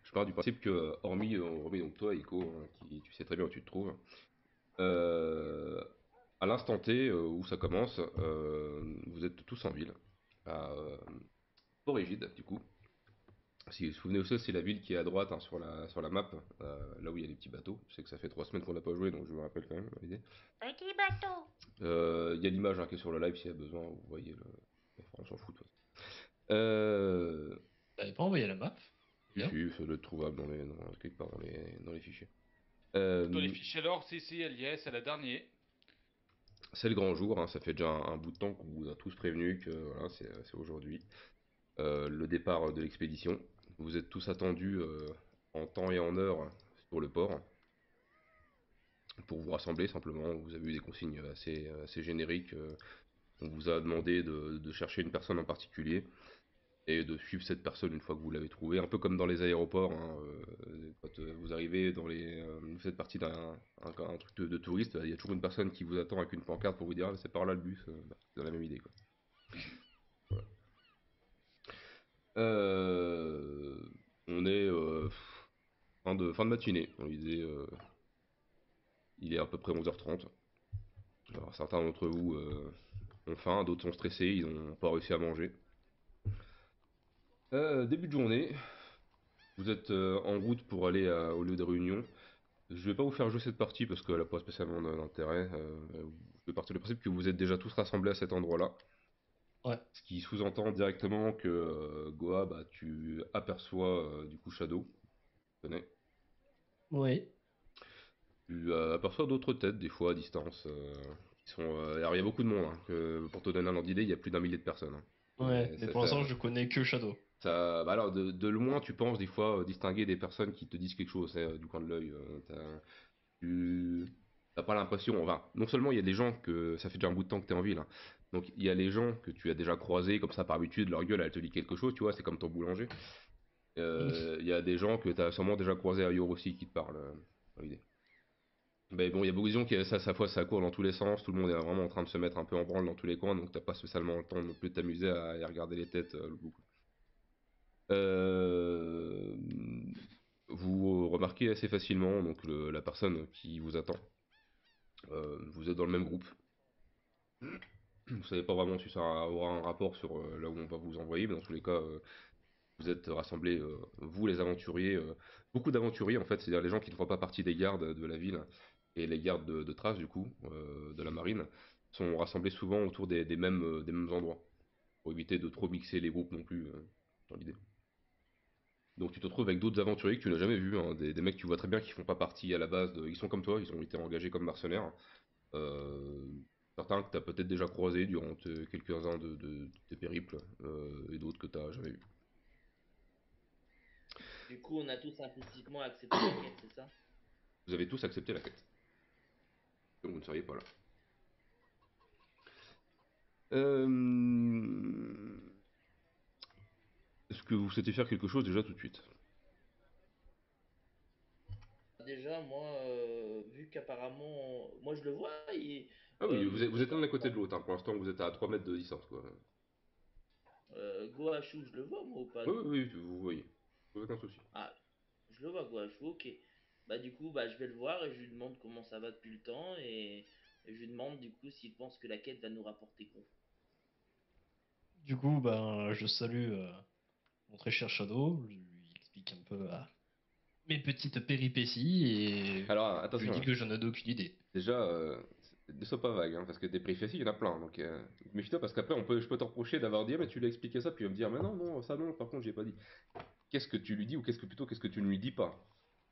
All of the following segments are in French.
Je pars du principe que, hormis donc toi, Ico, hein, qui tu sais très bien où tu te trouves, euh, à l'instant T où ça commence, vous êtes tous en ville, à Port-Égide, du coup. Si vous vous souvenez aussi, c'est la ville qui est à droite hein, sur la map, là où il y a les petits bateaux. Je sais que ça fait 3 semaines qu'on n'a pas joué, donc je me rappelle quand même l'idée. Petit bateau. Il y a l'image hein, qui est sur le live s'il y a besoin, vous voyez le. Enfin, on s'en fout de toute façon. Euh, T'avais pas envoyé la map? si, Bien. si, ça doit être trouvable quelque part dans les fichiers. Dans les Euh, fichiers lore, si, elle y est, c'est la dernière. c'est le grand jour, hein, ça fait déjà un bout de temps qu'on vous a tous prévenu que voilà, c'est aujourd'hui. Le départ de l'expédition. Vous êtes tous attendus en temps et en heure sur le port pour vous rassembler simplement. Vous avez eu des consignes assez génériques. On vous a demandé de chercher une personne en particulier et de suivre cette personne une fois que vous l'avez trouvée. Un peu comme dans les aéroports, hein, quand vous arrivez vous faites partie d'un truc de touriste, il y a toujours une personne qui vous attend avec une pancarte pour vous dire ah, c'est par là le bus. Bah, c'est dans la même idée quoi. Voilà. Euh, on est fin de matinée. Il est à peu près 11h30. Alors certains d'entre vous ont faim, d'autres sont stressés, ils n'ont pas réussi à manger. Début de journée, vous êtes en route pour aller au lieu de réunion. Je vais pas vous faire jouer cette partie parce qu'elle n'a pas spécialement d'intérêt. Je vais partir du principe que vous êtes déjà tous rassemblés à cet endroit-là. Ouais. Ce qui sous-entend directement que Goa, bah, tu aperçois du coup Shadow, tu connais. Oui. Tu aperçois d'autres têtes des fois à distance. Qui sont, alors il y a beaucoup de monde. Hein, pour te donner un ordre d'idée, il y a plus d'1 millier de personnes. Hein. Ouais. Mais Ça pour fait, l'instant, je connais que Shadow. bah alors de loin, tu penses des fois distinguer des personnes qui te disent quelque chose du coin de l'œil. Tu t'as pas l'impression. Enfin, non seulement il y a des gens que ça fait déjà un bout de temps que tu es en ville, hein, donc il y a les gens que tu as déjà croisés comme ça par habitude, leur gueule elle te dit quelque chose, tu vois, c'est comme ton boulanger. Il y a des gens que tu as sûrement déjà croisés ailleurs aussi qui te parlent. Dans l'idée. Mais bon, il y a beaucoup de gens qui ça, sa fois ça court dans tous les sens, tout le monde est vraiment en train de se mettre un peu en branle dans tous les coins, donc t'as pas spécialement le temps non plus de t'amuser à y regarder les têtes beaucoup. Euh, vous remarquez assez facilement donc la personne qui vous attend. Vous êtes dans le même groupe. Vous savez pas vraiment si ça aura un rapport sur là où on va vous envoyer, mais dans tous les cas, vous êtes rassemblés, vous les aventuriers, beaucoup d'aventuriers en fait, c'est-à-dire les gens qui ne font pas partie des gardes de la ville et les gardes de trace du coup, de la marine, sont rassemblés souvent autour des mêmes endroits, pour éviter de trop mixer les groupes non plus, dans l'idée. Donc tu te retrouves avec d'autres aventuriers que tu n'as jamais vus, hein, des mecs que tu vois très bien qui font pas partie à la base ils sont comme toi, ils ont été engagés comme mercenaires. Euh, Certains que tu as peut-être déjà croisés durant quelques-uns de tes périples, et d'autres que tu n'as jamais vus. Du coup, on a tous implicitement accepté la quête, c'est ça? Vous avez tous accepté la quête, donc vous ne seriez pas là. Est-ce que vous souhaitez faire quelque chose déjà tout de suite? Déjà, moi, vu qu'apparemment, moi je le vois, Ah oui, vous il êtes l'un à commence côté de l'autre, hein. Pour l'instant, vous êtes à 3 mètres de distance, quoi. Gohachu, je le vois moi ou pas Oui, du oui, coup? oui, vous voyez. Aucun souci. Ah, je le vois Gohachu, ok. Bah du coup, bah je vais le voir et je lui demande comment ça va depuis le temps et je lui demande du coup s'il pense que la quête va nous rapporter quoi. Du coup, ben, je salue mon très cher Shadow. Je lui explique un peu mes petites péripéties et Alors, je lui attention, dis hein. que je n'ai aucune idée. Déjà, ne sois pas vague, hein, parce que des péripéties, il y en a plein. Donc, méfie-toi, parce qu'après, je peux te reprocher d'avoir dit, ah, mais tu lui as expliqué ça, puis il va me dire, mais non, non, ça non, par contre, j'ai pas dit. Qu'est-ce que tu lui dis, ou qu'est-ce que tu ne lui dis pas?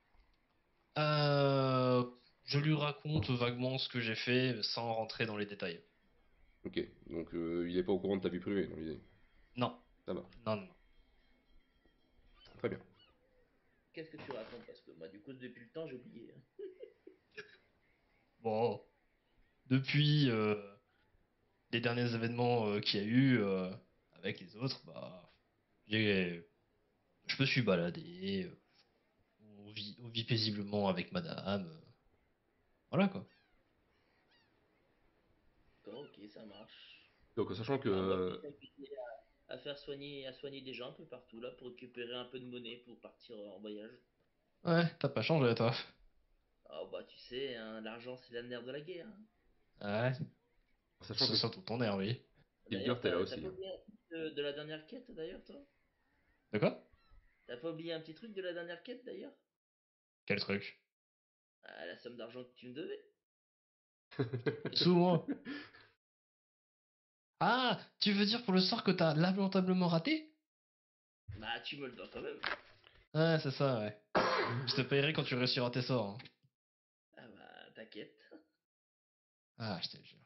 Euh, je lui raconte vaguement ce que j'ai fait sans rentrer dans les détails. Ok, donc il est pas au courant de ta vie privée, dans l'idée. Non, Ça marche. non, non. Très bien. Qu'est-ce que tu racontes? Parce que moi du coup depuis le temps j'ai oublié, hein. Bon, depuis les derniers événements qu'il y a eu avec les autres, bah, je me suis baladé, on vit paisiblement avec madame. Voilà quoi. D'accord, ok, ça marche. Donc, sachant que Bah on va peut-être inviter. à soigner des gens un peu partout là pour récupérer un peu de monnaie pour partir en voyage. Ouais, t'as pas changé, toi. Oh bah tu sais, hein, l'argent c'est la nerf de la guerre, hein. Ouais, Sachant c'est que surtout ton air, oui. Kilgore D'ailleurs, est là t'as aussi, pas hein. oublié un truc de la dernière quête d'ailleurs, toi? De quoi? T'as pas oublié un petit truc de la dernière quête d'ailleurs? Quel truc? Ah, la somme d'argent que tu me devais. Sous moi. Ah, tu veux dire pour le sort que t'as lamentablement raté? Bah tu me le dois quand même. Ouais, c'est ça, ouais. Je te payerai quand tu réussiras tes sorts, hein. Ah bah t'inquiète. Ah, je te jure.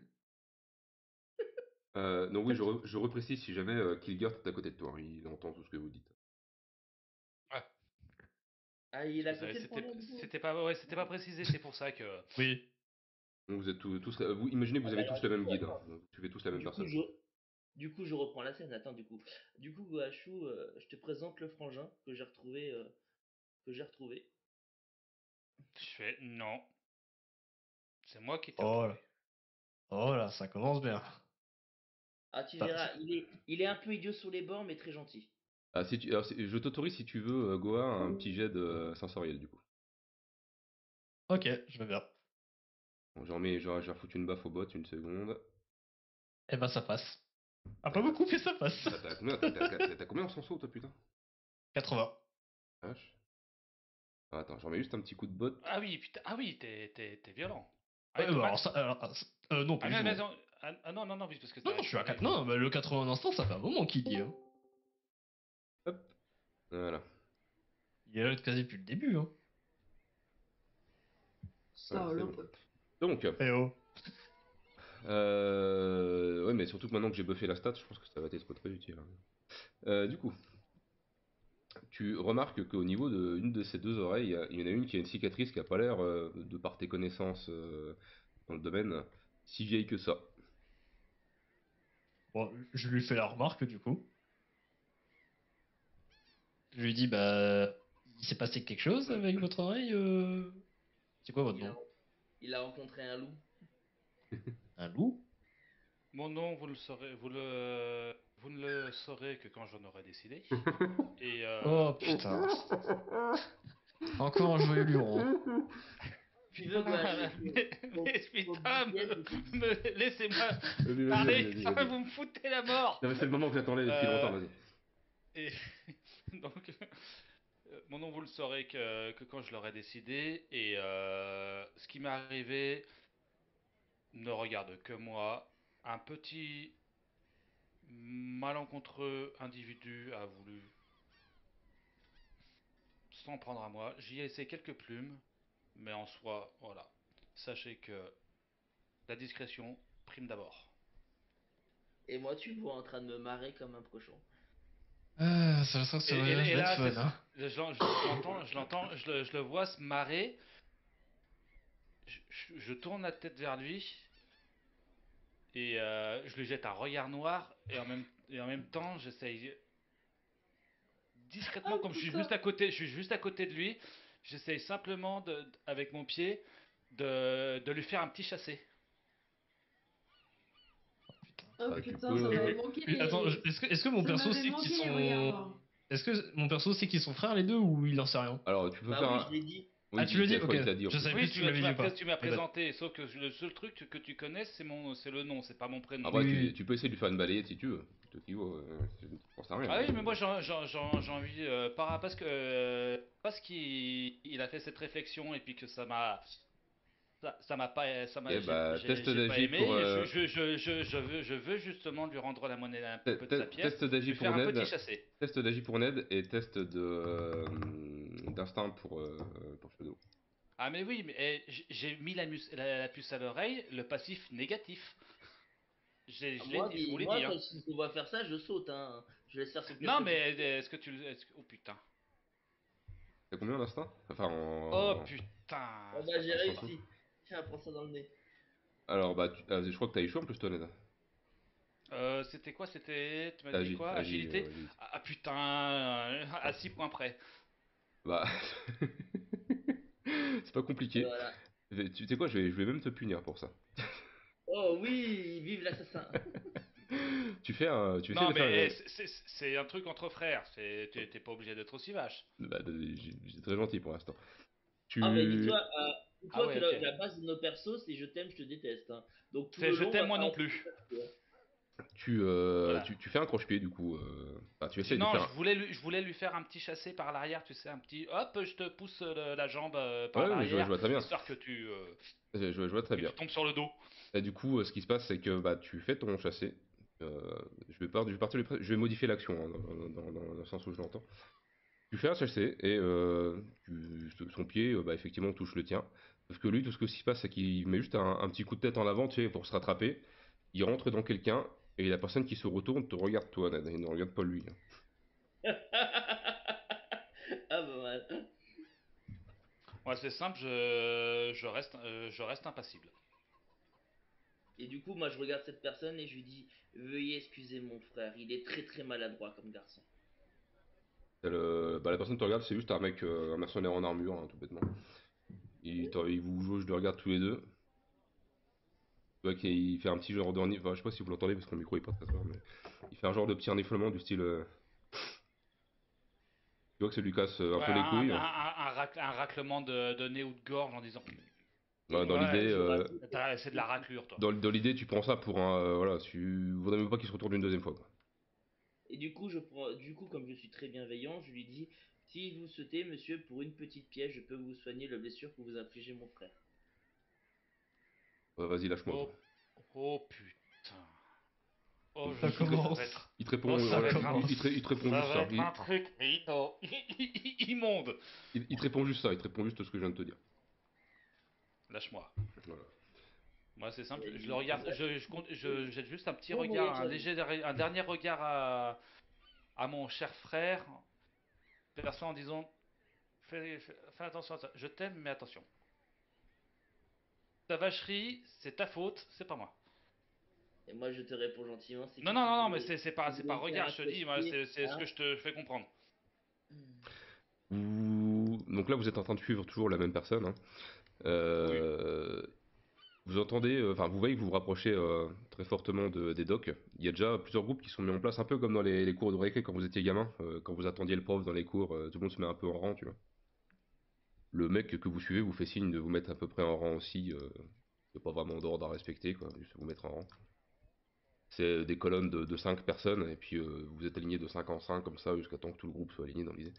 Donc oui, je reprécise si jamais Kilgore est à côté de toi, hein, il entend tout ce que vous dites. Ah, Ah, il est à excusez, côté le frangin du coup. c'était pas précisé, c'est pour ça que. Oui. Donc vous êtes tous, vous imaginez que Ah vous bah avez tous alors le du même coup, guide, hein, attends. donc vous suivez tous la même Du coup personne. je du coup je reprends la scène, attends du coup. Du coup Guachou, je te présente le frangin que j'ai retrouvé. Je fais non, c'est moi qui t'ai Oh là. retrouvé. Oh là, ça commence bien. Ah tu Bah, verras, il est un peu idiot sur les bords mais très gentil. Ah, si tu, alors, je t'autorise si tu veux, Goa, un petit jet de sensoriel du coup. ok, je veux bien. Bon, j'en foutu une baffe au bot, une seconde. Eh ben, ça passe. Ah, Ah, pas beaucoup, mais ça passe. t'as combien, t'as combien en senso, toi, putain? 80. Vache. Ah, attends, j'en mets juste un petit coup de bot. Ah oui, putain, ah oui, t'es violent. Ouais, Avec bah ton alors max? ça. Non, pas Ah, du tout, mais hein. non, non, non, non, oui, parce que Non, t'as non, je suis à récupéré 4. une. Non, bah, le 80 instant, ça fait un moment qu'il dit, hein. Hop, voilà. Il est là quasi depuis le début, hein. Voilà, c'est bon. Salope. Donc, Eh oh. ouais, mais surtout que maintenant que j'ai buffé la stat, je pense que ça va être très utile, hein. Du coup, tu remarques qu'au niveau de une de ces deux oreilles, il y en a une qui a une cicatrice qui a pas l'air, de par tes connaissances dans le domaine, si vieille que ça. Bon, je lui fais la remarque, du coup. Je lui dis, bah, il s'est passé quelque chose avec votre oreille. C'est quoi votre Il a nom? il a rencontré un loup. Un loup? Mon nom, vous ne le saurez que quand j'en aurai décidé. Et Oh putain. Encore un joyeux luron. Tu veux Guachou mais qu'on putain, devienne de tes laissez-moi Vas-y, parler, vas-y, enfin, vas-y. vous me foutez la mort. Non, mais c'est le moment que j'attendais depuis longtemps, Euh, vas-y. et donc, mon nom, vous le saurez que quand je l'aurai décidé. Et ce qui m'est arrivé ne regarde que moi. Un petit malencontreux individu a voulu s'en prendre à moi. J'y ai laissé quelques plumes, mais en soi, voilà. Sachez que la discrétion prime d'abord. Et moi, tu me vois en train de me marrer comme un cochon. Ah, ça sent que ce voyage Et va être là, fun, hein. je le vois se marrer. Je tourne la tête vers lui et je lui jette un regard noir et en même temps, j'essaye discrètement, Oh comme putain. je suis juste à côté de lui, j'essaye simplement avec mon pied de lui faire un petit chassé. Putain. Oh Ah, tu putain, ça peux. m'avait manqué Attends, les. est-ce que mon Ça perso m'avait sait qu'ils manqué les regards sont. noirs. Est-ce que mon perso sait qu'ils sont frères les deux ou il en sait rien? Alors, tu peux Bah faire oui, un. je l'ai dit. Oui, Ah, tu le dis? je Ok. crois qu'il te l'a dit en Je plus. savais Oui, plus si tu me l'avais dit ou pas. tu m'as Mais bah, présenté, sauf que le seul truc que tu connais, c'est le nom, c'est pas mon prénom. Après, oui, oui. tu peux essayer de lui faire une balayette si tu veux. Toi qui vois, je ne pense à rien, Ah mais. oui, mais moi j'ai envie, parce qu'il a fait cette réflexion et puis que ça m'a pas, ça m'a, Ok, bah, test j'ai pas d'agi pour. aimé. Je veux justement lui rendre la monnaie un peu de sa pièce, Test d'agi lui pour faire un petit Ned. chassé. Test d'agi pour Ned et test de d'instinct pour Shadow. Ah mais oui, mais j'ai mis la puce à l'oreille, le passif négatif. Ah, Je vous l'ai moi, dit, hein. quand si je le vois faire ça, je saute, hein. Je laisse faire son Non, caprice. mais oh putain. T'as combien d'instinct? Enfin, Oh putain. Oh bah, j'ai en senso. réussi. Tiens, prends ça dans le nez. Alors, bah, je crois que t'as échoué en plus, toi, Ned. C'était quoi? Tu m'as dit quoi? Agilité? Agilité. Ah putain, à Ouais. 6 points près. Bah, c'est pas Et compliqué. voilà. Tu sais quoi, je vais même te punir pour ça. Oh oui, vive l'assassin. Tu essaies Non, de faire. mais c'est un truc entre frères. T'es pas obligé d'être aussi vache. Bah, c'est très gentil pour l'instant. Ah, mais Tu, Ah dis-toi ouais, que ok. la base de nos persos, c'est je t'aime, je te déteste, hein. Donc tout C'est le je long, on t'aime va moi faire non un truc plus. perso, hein. Voilà. tu fais un croche-pied du coup. Enfin, tu essayes de Sinon, faire. je voulais lui faire un petit chassé par l'arrière, tu sais, un petit hop, je te pousse la jambe par Ouais, je l'arrière, vois très bien. histoire Je vois très que bien. tu tombes sur le dos. Et du coup, ce qui se passe, c'est que bah, tu fais ton chassé. Je vais modifier l'action hein, dans le sens où je l'entends. Tu fais un chassé et son pied, bah, effectivement, touche le tien. Sauf que lui, tout ce qui se passe, c'est qu'il met juste un petit coup de tête en avant, tu sais, pour se rattraper. Il rentre dans quelqu'un et la personne qui se retourne te regarde toi, Ned. Il ne regarde pas lui. Ah, bah, mal. Ouais, c'est simple, je reste impassible. Et du coup, moi, je regarde cette personne et je lui dis, veuillez excuser mon frère, il est très très maladroit comme garçon. Bah, la personne te regarde, c'est juste un mec, un mercenaire en armure, hein, tout bêtement. Il vous jauge de regard tous les deux. Tu vois qu'il fait un petit genre de enfin, je sais pas si vous l'entendez parce que le micro est pas très fort, mais il fait un genre de petit reniflement du style. Tu vois que ça lui casse un Ouais, peu les couilles. un raclement de nez ou de gorge en disant Et Dans du coup, ouais, l'idée, je rajoute, c'est de la raclure, toi. dans l'idée, tu prends ça pour un, voilà, vous n'aimez pas qu'il se retourne une deuxième fois, quoi. et du coup, comme je suis très bienveillant, je lui dis, si vous souhaitez, monsieur, pour une petite pièce, je peux vous soigner la blessure que vous infligez mon frère. Ouais, vas-y, lâche-moi, quoi. Oh, oh putain. Oh, Ça Il te, rép- ça va commence. être. il te répond, Oh, ça Ça va voilà, être un. commence. il te répond Ça juste va ça. être un truc, mais non, immonde. Il te répond juste ça. Il te répond juste ce que je viens de te dire. Lâche-moi. Voilà. Moi, c'est simple. Je le Et regarde. moi, Je jette juste un petit bon regard, voyage à vous. un dernier regard à mon cher frère, perçoit en disant fais attention à ça. Je t'aime, mais attention. Ta vacherie, c'est ta faute, c'est pas moi. Et moi, je te réponds gentiment, c'est Non, qui non, qui non, non, mais voudrait, c'est pas me faire regard, un je te dis, moi, croche-pied, c'est ce hein? que je te fais comprendre. Donc là, vous êtes en train de suivre toujours la même personne, hein. Oui. Euh, Vous entendez, enfin, vous voyez que vous vous rapprochez très fortement des docks. Il y a déjà plusieurs groupes qui sont mis en place, un peu comme dans les cours de récré quand vous étiez gamin, quand vous attendiez le prof dans les cours, tout le monde se met un peu en rang, tu vois. Le mec que vous suivez vous fait signe de vous mettre à peu près en rang aussi. Il n'y a pas vraiment d'ordre à respecter, quoi, juste vous mettre en rang. C'est des colonnes de 5 personnes, et puis vous êtes alignés de 5 en 5 comme ça, jusqu'à temps que tout le groupe soit aligné dans l'idée.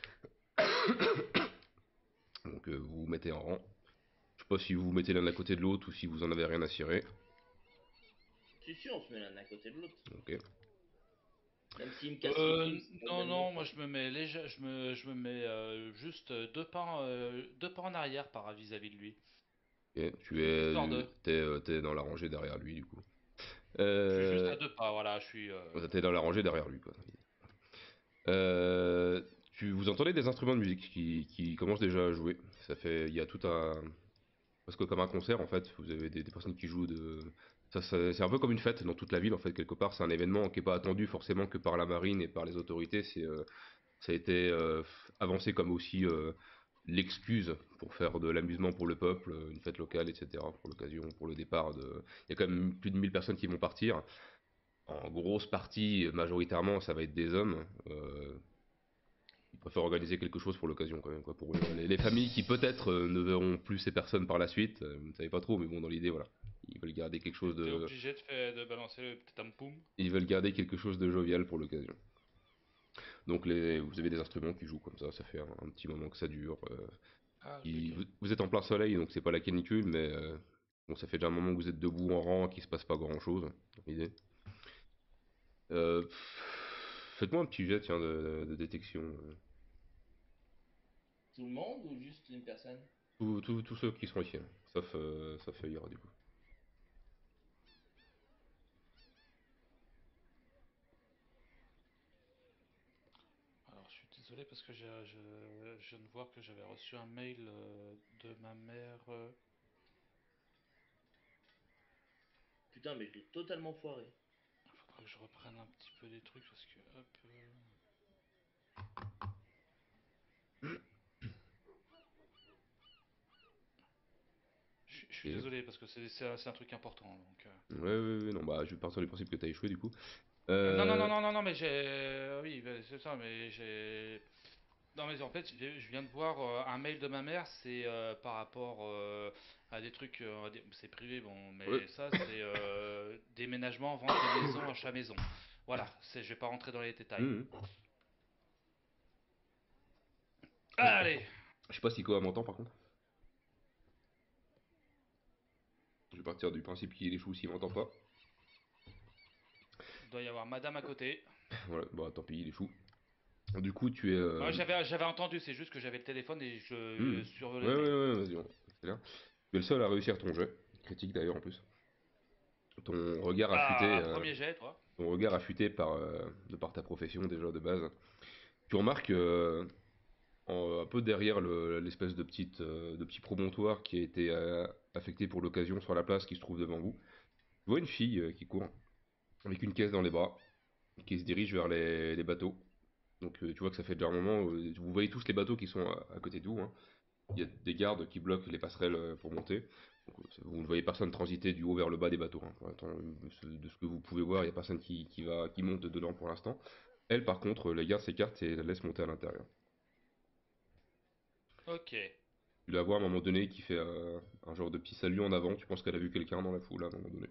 Donc vous vous mettez en rang. Je sais pas si vous vous mettez l'un à côté de l'autre ou si vous en avez rien à cirer. Si, on se met l'un à côté de l'autre. Ok. Même s'il me casse les couilles, c'est pas Non, bien de mon non, moi frère. je me mets juste deux pas en arrière par vis-à-vis de lui. Ok, Histoire de. t'es dans la rangée derrière lui du coup. Je suis juste Euh, à deux pas, voilà, je suis. T'es dans la rangée derrière lui quoi. Vous entendez des instruments de musique qui commencent déjà à jouer. Il y a tout un, presque comme un concert en fait. Vous avez des personnes qui jouent c'est un peu comme une fête dans toute la ville en fait quelque part. C'est un événement qui est pas attendu forcément que par la marine et par les autorités. Ça a été avancé comme aussi l'excuse pour faire de l'amusement pour le peuple, une fête locale, etc. Pour l'occasion, pour le départ de. Il y a quand même plus de 1000 personnes qui vont partir. En grosse partie, majoritairement, ça va être des hommes. Ils préfèrent organiser quelque chose pour l'occasion quand même. Quoi, pour les familles qui peut-être ne verront plus ces personnes par la suite, vous ne savez pas trop, mais bon, dans l'idée, voilà. Ils veulent garder quelque chose T'es de. obligé de balancer le petit tampoum. Ils veulent garder quelque chose de jovial pour l'occasion. Donc vous avez des instruments qui jouent comme ça fait un petit moment que ça dure. Ah, ok. Vous êtes en plein soleil, donc c'est pas la canicule, mais bon, ça fait déjà un moment que vous êtes debout en rang, qu'il se passe pas grand chose, dans l'idée. Faites-moi un petit jet, tiens, de détection. Tout le monde ou juste une personne? Tous ceux qui sont ici, hein, sauf Ira, du coup. Alors, je suis désolé parce que je viens de voir que j'avais reçu un mail de ma mère. Putain, mais je l'ai totalement foiré. Il faudra que je reprenne un petit peu des trucs parce que, hop. Je suis je suis Et- désolé parce que c'est un truc important. Donc, Ouais, non, bah je vais partir du principe que t'as échoué du coup. Non, non, non, Euh... non, non, non, mais oui, bah, c'est ça, mais j'ai. Non, mais en fait, je viens de voir un mail de ma mère, c'est par rapport à des trucs. C'est privé, bon, Ouais. mais ça, c'est déménagement, vente de maison, achat maison. Voilà, je vais pas rentrer dans les détails. Mhm. Allez! Je sais pas si Koa m'entend par contre. Je vais partir du principe qu'il échoue s'il m'entend pas. Il doit y avoir madame à côté. Voilà, bah tant pis, il échoue. Du coup, tu es. Moi, j'avais entendu, c'est juste que j'avais le téléphone et je Hmm. survolais Ouais, le mail. vas-y, c'est bien. Tu es le seul à réussir ton jet. Critique d'ailleurs en plus. Ton regard affûté, Ah, premier jet, toi. ton regard affûté de par ta profession déjà de base. Tu remarques un peu derrière l'espèce de petit promontoire qui a été affecté pour l'occasion sur la place qui se trouve devant vous. Tu vois une fille qui court avec une caisse dans les bras, qui se dirige vers les bateaux. Donc tu vois que ça fait déjà un moment, vous voyez tous les bateaux qui sont à côté de vous, hein. Il y a des gardes qui bloquent les passerelles pour monter. Donc, vous ne voyez personne transiter du haut vers le bas des bateaux, hein. Pour l'instant, de ce que vous pouvez voir, il n'y a personne qui monte dedans pour l'instant. Elle, par contre, les gardes s'écartent et la laissent monter à l'intérieur. Ok. Tu la vois à un moment donné qui fait un genre de petit salut en avant. Tu penses qu'elle a vu quelqu'un dans la foule à un moment donné.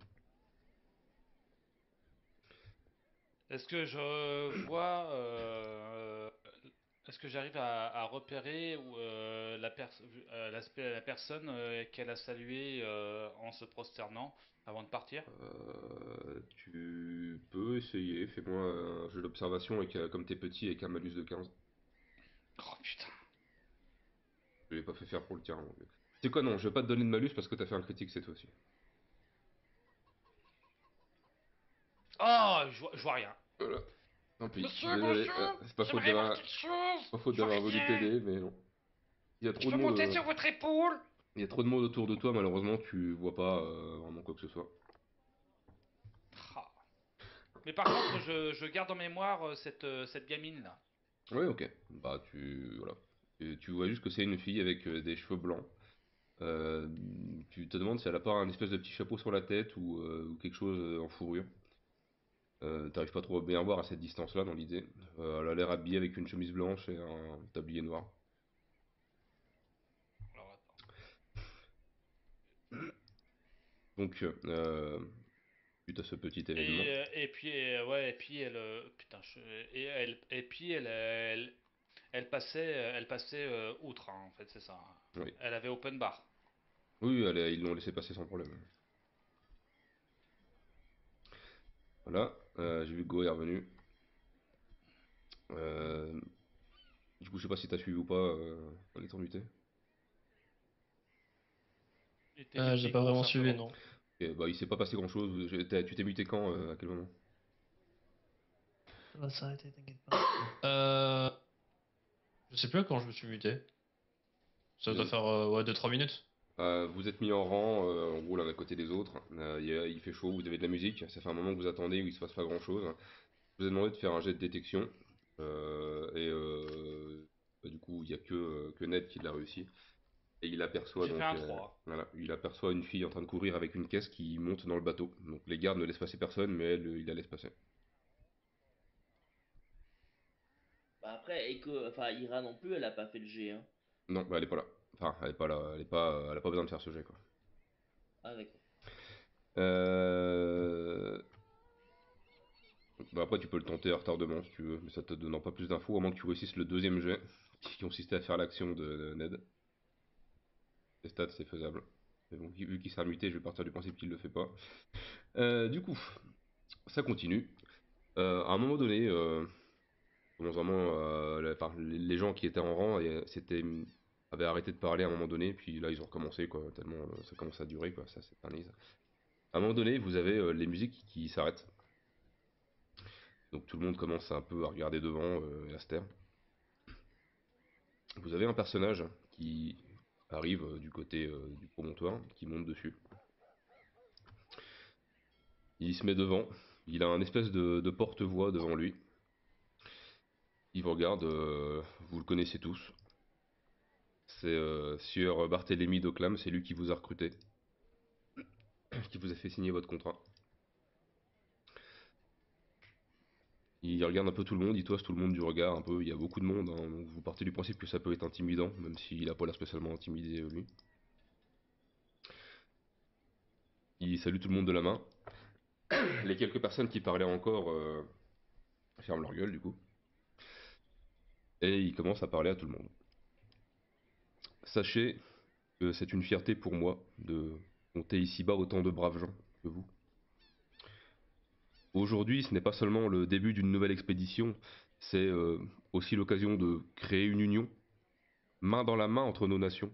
Est-ce que je vois. Est-ce que j'arrive à repérer la personne qu'elle a saluée en se prosternant avant de partir? Tu peux essayer. Fais-moi un jeu d'observation avec, comme t'es petit avec un malus de 15. Oh putain. Je l'ai pas fait faire pour le tien, hein. C'est quoi, non, je vais pas te donner de malus parce que t'as fait un critique cette fois-ci. Oh, je vois rien. Voilà, tant pis. Monsieur, Désolé, bonjour, c'est pas faute j'aimerais voir d'avoir quelque chose. pas faute Je vois d'avoir voulu rien. t'aider, mais non. Il y a Je trop de peux monde, monter sur votre épaule? il y a trop de monde autour de toi, malheureusement, tu vois pas vraiment quoi que ce soit. Ah. Mais par contre, je garde en mémoire cette gamine-là. Ouais, ok. Bah, voilà. Et tu vois juste que c'est une fille avec des cheveux blancs. Euh, Tu te demandes si elle a pas un espèce de petit chapeau sur la tête ou quelque chose en fourrure. T'arrives pas trop à bien voir à cette distance-là dans l'idée. Elle a l'air habillée avec une chemise blanche et un tablier noir. Alors attends. Donc, suite à ce petit événement, Et puis ouais, et puis elle putain et puis elle passait outre hein, en fait, c'est ça. oui. Elle avait open bar. Oui, ils l'ont laissé passer sans problème. Voilà, j'ai vu que Go est revenu. Euh, du coup, je sais pas si t'as suivi ou pas en étant muté. Il était J'ai muté pas tout vraiment suivi, simplement. non. Et, bah, il s'est pas passé grand-chose. Tu t'es muté quand, à quel moment? Ça va s'arrêter, t'inquiète pas. Euh, je sais plus à quand je me suis muté. Ça doit Vous faire ouais, 2-3 minutes. vous êtes mis en rang, en gros l'un à côté des autres. Il fait chaud, vous avez de la musique. Ça fait un moment que vous attendez où il se passe pas grand-chose. Je vous ai demandé de faire un jet de détection. Bah, du coup, il y a que Ned qui l'a réussi. Et il aperçoit J'ai fait donc un 3. voilà, il aperçoit une fille en train de courir avec une caisse qui monte dans le bateau. Donc les gardes ne laissent passer personne, mais elle, il la laisse passer. Bah après, enfin, Ira non plus, elle a pas fait le G, hein. Non, bah, elle est pas là. Enfin, elle est pas là, elle a pas besoin de faire ce jet quoi. Ah, d'accord. Euh... Bah, après, tu peux le tenter à retardement si tu veux, mais ça te donnera pas plus d'infos, à moins que tu réussisses le deuxième jet, qui consistait à faire l'action de Ned. Les stats, c'est faisable. Mais bon, vu qu'il s'est muté, je vais partir du principe qu'il le fait pas. Du coup, ça continue. À un moment donné, commence vraiment, enfin, les gens qui étaient en rang avaient arrêté de parler à un moment donné, puis là ils ont recommencé quoi, tellement ça commence à durer quoi, ça s'éternise. À un moment donné, vous avez les musiques qui s'arrêtent. Donc tout le monde commence un peu à regarder devant et à se taire. Vous avez un personnage qui arrive du côté du promontoire, qui monte dessus. Il se met devant, il a un espèce de porte-voix devant lui. Il vous regarde, vous le connaissez tous. C'est Sieur Barthélemy d'Oclam, c'est lui qui vous a recruté. qui vous a fait signer votre contrat. Il regarde un peu tout le monde, il toise tout le monde du regard un peu, il y a beaucoup de monde, hein, donc vous partez du principe que ça peut être intimidant, même s'il a pas l'air spécialement intimidé lui. Il salue tout le monde de la main. Les quelques personnes qui parlaient encore ferment leur gueule du coup. Et il commence à parler à tout le monde. Sachez que c'est une fierté pour moi de compter ici-bas autant de braves gens que vous. Aujourd'hui, ce n'est pas seulement le début d'une nouvelle expédition, c'est aussi l'occasion de créer une union, main dans la main entre nos nations.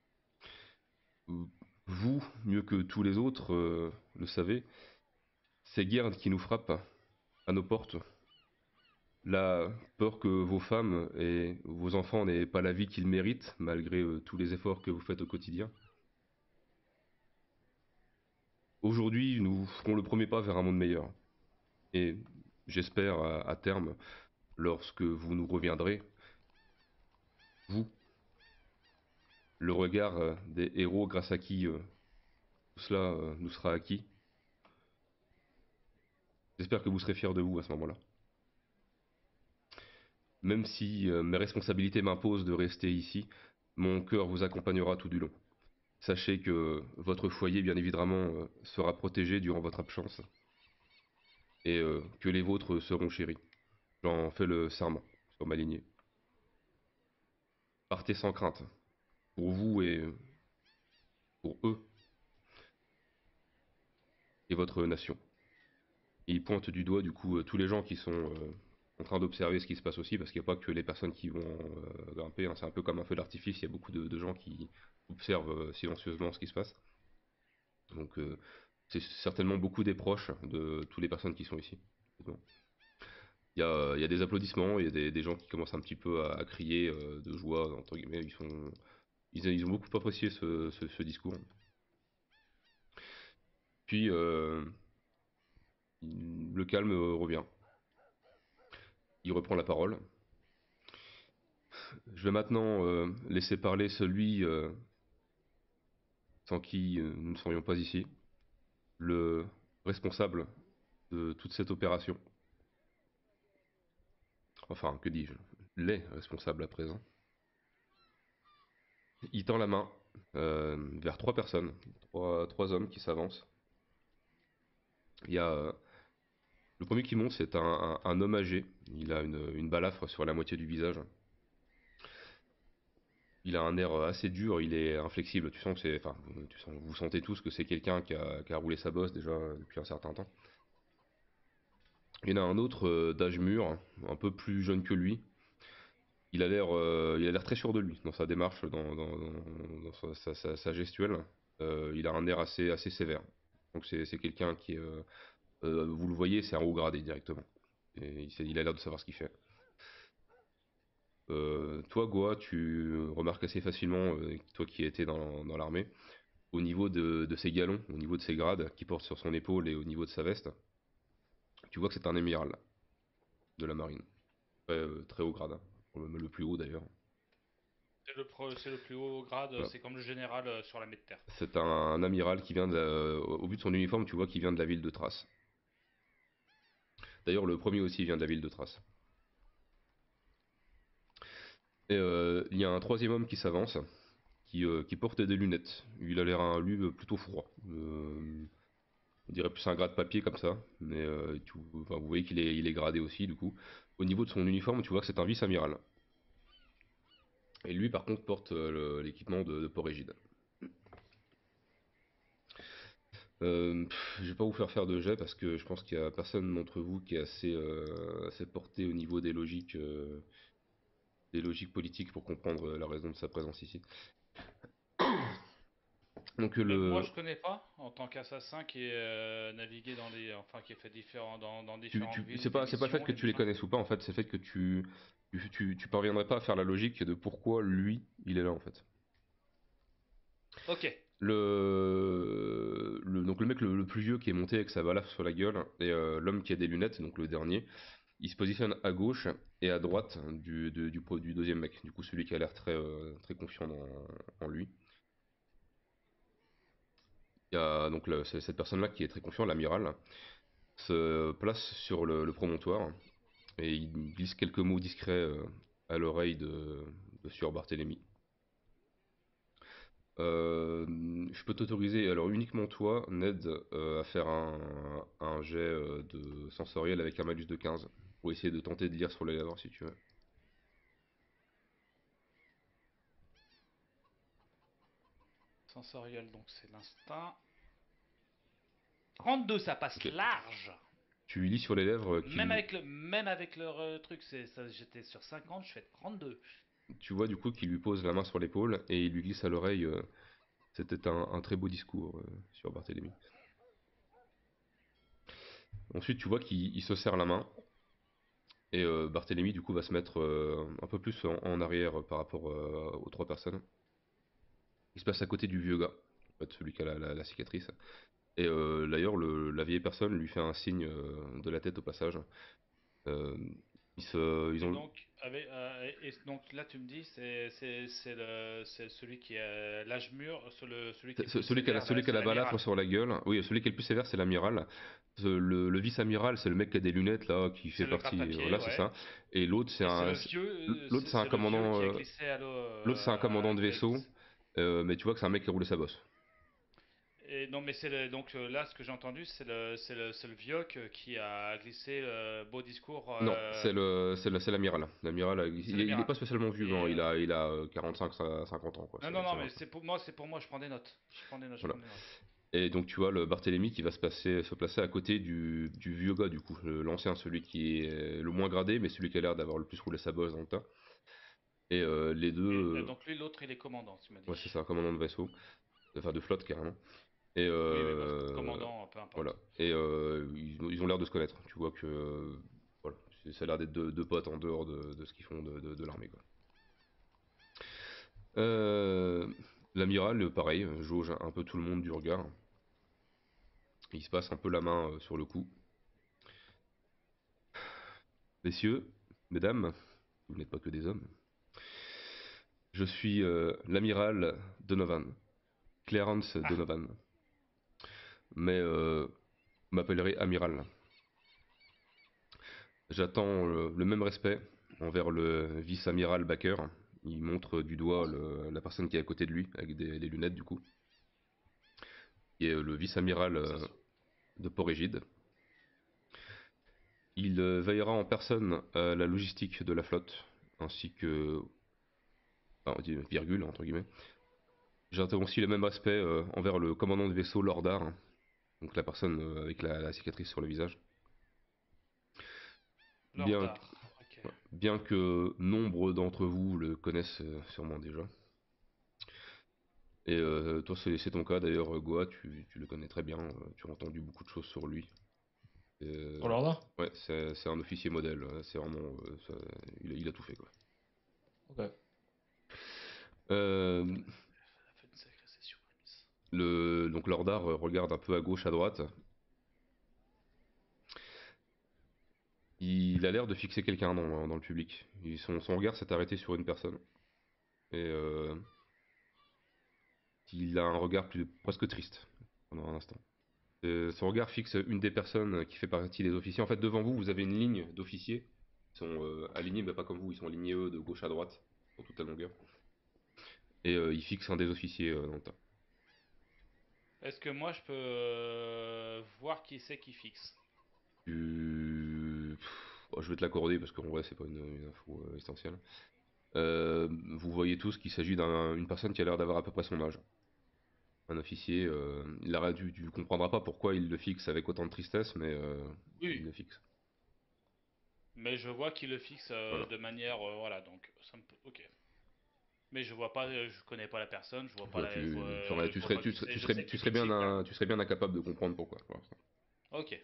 Vous, mieux que tous les autres, le savez, ces guerres qui nous frappent à nos portes, la peur que vos femmes et vos enfants n'aient pas la vie qu'ils méritent, malgré tous les efforts que vous faites au quotidien. Aujourd'hui, nous ferons le premier pas vers un monde meilleur. Et j'espère à terme, lorsque vous nous reviendrez, vous, le regard des héros grâce à qui tout cela nous sera acquis. J'espère que vous serez fiers de vous à ce moment-là. Même si mes responsabilités m'imposent de rester ici, mon cœur vous accompagnera tout du long. Sachez que votre foyer, bien évidemment, sera protégé durant votre absence et que les vôtres seront chéris. J'en fais le serment sur ma lignée. Partez sans crainte, pour vous et pour eux et votre nation. Et il pointe du doigt du coup tous les gens qui sont en train d'observer ce qui se passe aussi, parce qu'il n'y a pas que les personnes qui vont grimper, hein. C'est un peu comme un feu d'artifice, il y a beaucoup de gens qui observent silencieusement ce qui se passe. Donc c'est certainement beaucoup des proches de toutes les personnes qui sont ici. Il y a des applaudissements, il y a des gens qui commencent un petit peu à crier de joie, entre guillemets. Ils ont beaucoup apprécié ce discours. Puis le calme revient. Il reprend la parole. Je vais maintenant laisser parler celui sans qui nous ne serions pas ici, le responsable de toute cette opération. Enfin, que dis-je, les responsables à présent. Il tend la main vers trois personnes, trois hommes qui s'avancent. Il y a le premier qui monte, c'est un homme âgé. Il a une balafre sur la moitié du visage. Il a un air assez dur, il est inflexible. Tu sens que c'est, enfin, vous sentez tous que c'est quelqu'un qui a roulé sa bosse déjà depuis un certain temps. Il y en a un autre d'âge mûr, un peu plus jeune que lui. Il a l'air très sûr de lui dans sa démarche, dans sa gestuelle. Il a un air assez sévère. Donc c'est quelqu'un qui est, vous le voyez, c'est un haut gradé directement. Et il a l'air de savoir ce qu'il fait. Toi, Goa, tu remarques assez facilement, toi qui étais dans l'armée, au niveau de ses galons, au niveau de ses grades qu'il porte sur son épaule et au niveau de sa veste, tu vois que c'est un amiral de la marine. Très haut grade, hein. Le plus haut d'ailleurs. C'est le plus haut grade, Voilà. c'est comme le général sur la de terre. C'est un amiral qui vient au vu de son uniforme, tu vois qu'il vient de la ville de Thrace. D'ailleurs, le premier aussi vient de la ville de Thrace. Et il y a un troisième homme qui s'avance, qui porte des lunettes. Il a l'air lui plutôt froid. On dirait plus un grade papier comme ça, mais enfin, vous voyez il est gradé aussi du coup. Au niveau de son uniforme, tu vois que c'est un vice-amiral. Et lui par contre porte l'équipement de port-égide. Je vais pas vous faire de jet parce que je pense qu'il y a personne d'entre vous qui est assez porté au niveau des logiques politiques pour comprendre la raison de sa présence ici. Donc Moi, je connais pas en tant qu'assassin qui est navigué enfin qui a fait dans différentes villes, des c'est pas le fait missions, que des tu les machins. connaisses ou pas en fait, c'est le fait que tu parviendrais pas à faire la logique de pourquoi lui il est là en fait. Ok. Donc le mec le plus vieux qui est monté avec sa balafre sur la gueule et l'homme qui a des lunettes, donc le dernier, il se positionne à gauche et à droite du deuxième mec, du coup celui qui a l'air très confiant en lui. Il y a donc c'est cette personne-là qui est très confiante, l'amiral, se place sur le promontoire et il glisse quelques mots discrets à l'oreille de Sieur Barthélemy. Je peux t'autoriser, alors uniquement toi, Ned, à faire un jet de sensoriel avec un malus de 15 pour essayer de tenter de lire sur les lèvres si tu veux. Sensoriel, donc c'est l'instinct. 32, ça passe Ok. large. Tu lis sur les lèvres Même avec leur truc, j'étais sur 50, je fais 32. tu vois du coup qu'il lui pose la main sur l'épaule et il lui glisse à l'oreille c'était un très beau discours sur Barthélemy. Ensuite tu vois qu'il se serre la main et Barthélemy du coup va se mettre un peu plus en arrière par rapport aux trois personnes. Il se passe à côté du vieux gars, en fait, celui qui a la cicatrice. Et d'ailleurs, la vieille personne lui fait un signe de la tête au passage. Euh, ils Et ont, donc, donc là, tu me dis, c'est celui qui a l'âge mûr, celui qui est plus sévère, celui qui a c'est la balafre l'amiral. sur la gueule. Oui, celui qui est le plus sévère, c'est l'amiral. Le vice-amiral, c'est le mec qui a des lunettes là, qui fait C'est le partie. crate-à-pied, Voilà, c'est ouais. ça. Et l'autre, Et c'est le vieux, l'autre, c'est un c'est le vieux commandant. qui a glissé à l'eau, L'autre, c'est un commandant de qui a vaisseau. glissé. Mais tu vois que c'est un mec qui a roulé sa bosse. Et non, mais donc là, ce que j'ai entendu, c'est le vieux qui a glissé le beau discours. Non, c'est l'amiral. L'amiral, C'est il est l'amiral. pas spécialement vieux, hein. Et Il a 45, 50 ans, quoi. non, non, non, Ça va, mais quoi. c'est pour moi. Je prends des notes. Je prends des notes. Je Voilà. prends des notes. Et donc tu vois le Barthélemy qui va se placer à côté du vieux gars du coup, l'ancien, celui qui est le moins gradé, mais celui qui a l'air d'avoir le plus roulé sa bosse dans le tas. Et les deux, Et donc lui, l'autre, il est commandant, tu m'as ouais c'est dit. ça, un commandant de vaisseau, enfin de flotte carrément. Et Oui, mais bon, commandant, peu voilà. importe. Et ils ont l'air de se connaître. Tu vois que voilà, ça a l'air d'être deux potes en dehors de ce qu'ils font de l'armée quoi. Euh, L'amiral, pareil, jauge un peu tout le monde du regard. Il se passe un peu la main sur le cou. Messieurs, mesdames, vous n'êtes pas que des hommes. Je suis l'amiral Donovan, Clarence Ah, Donovan, mais m'appellerez amiral. J'attends le même respect envers le vice-amiral Baker. Il montre du doigt la personne qui est à côté de lui, avec les lunettes du coup, qui est le vice-amiral ça se... de Port-Égide. Il veillera en personne à la logistique de la flotte, ainsi que, enfin, on dit virgule, entre guillemets. J'attends aussi le même respect envers le commandant de vaisseau Lordar, donc la personne avec la cicatrice sur le visage. Bien, Lordar. Ok. bien que nombre d'entre vous le connaissent sûrement déjà. Et toi, c'est ton cas d'ailleurs, Goa, tu le connais très bien, tu as entendu beaucoup de choses sur lui. Sur Euh, l'ordre. ouais, c'est un officier modèle, c'est vraiment, il a tout fait quoi. Ok. Euh, Ça a fait une sacrée session, Rémis. donc Lordar regarde un peu à gauche, à droite. Il a l'air de fixer quelqu'un dans le public. Son regard s'est arrêté sur une personne. Et il a un regard presque triste pendant un instant. Son regard fixe une des personnes qui fait partie des officiers. En fait, devant vous, vous avez une ligne d'officiers. Ils sont alignés, mais pas comme vous, ils sont alignés eux de gauche à droite, sur toute la longueur. Et il fixe un des officiers dans le tas. Est-ce que moi, je peux voir qui c'est qui fixe? Je vais te l'accorder parce qu'en vrai, c'est pas une info essentielle. Vous voyez tous qu'il s'agit d'une personne qui a l'air d'avoir à peu près son âge. Un officier, tu comprendras pas pourquoi il le fixe avec autant de tristesse, mais il Oui. le fixe. Mais je vois qui le fixe Voilà. de manière... voilà, donc ok. Mais je vois pas, je connais pas la personne, je vois pas Voilà, je vois pas qui c'est, je sais qu'il fixe quelqu'un. tu serais bien incapable de comprendre pourquoi, pour l'instant. Ok.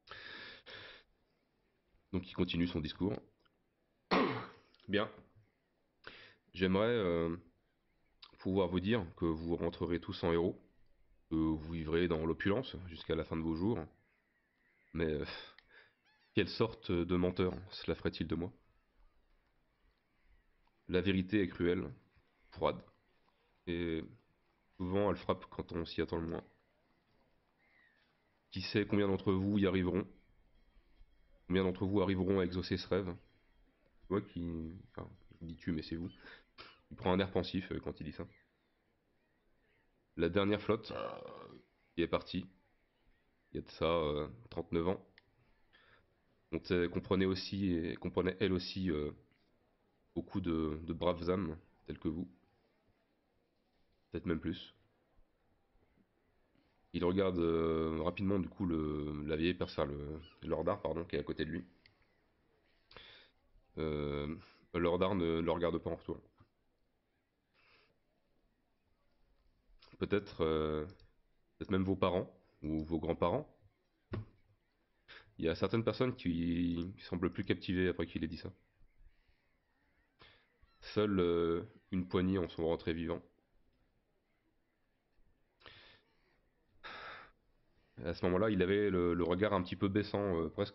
Donc il continue son discours. Bien. J'aimerais pouvoir vous dire que vous rentrerez tous en héros, que vous vivrez dans l'opulence jusqu'à la fin de vos jours. Mais quelle sorte de menteur cela ferait-il de moi? La vérité est cruelle, froide, et souvent elle frappe quand on s'y attend le moins. Qui sait combien d'entre vous y arriveront? Combien d'entre vous arriveront à exaucer ce rêve? Tu vois qui... Enfin, je dis tu, mais c'est vous. Il prend un air pensif quand il dit ça. La dernière flotte qui est partie, il y a de ça 39 ans, comprenait aussi, et comprenait elle aussi beaucoup de braves âmes, telles que vous. Peut-être même plus. Il regarde rapidement du coup la vieille personne, Lordar pardon, qui est à côté de lui. Lordar ne le regarde pas en retour. Peut-être peut-être même vos parents ou vos grands-parents. Il y a certaines personnes qui semblent plus captivées après qu'il ait dit ça. Seule une poignée en sont rentrés vivants. À ce moment-là, il avait le regard un petit peu baissant,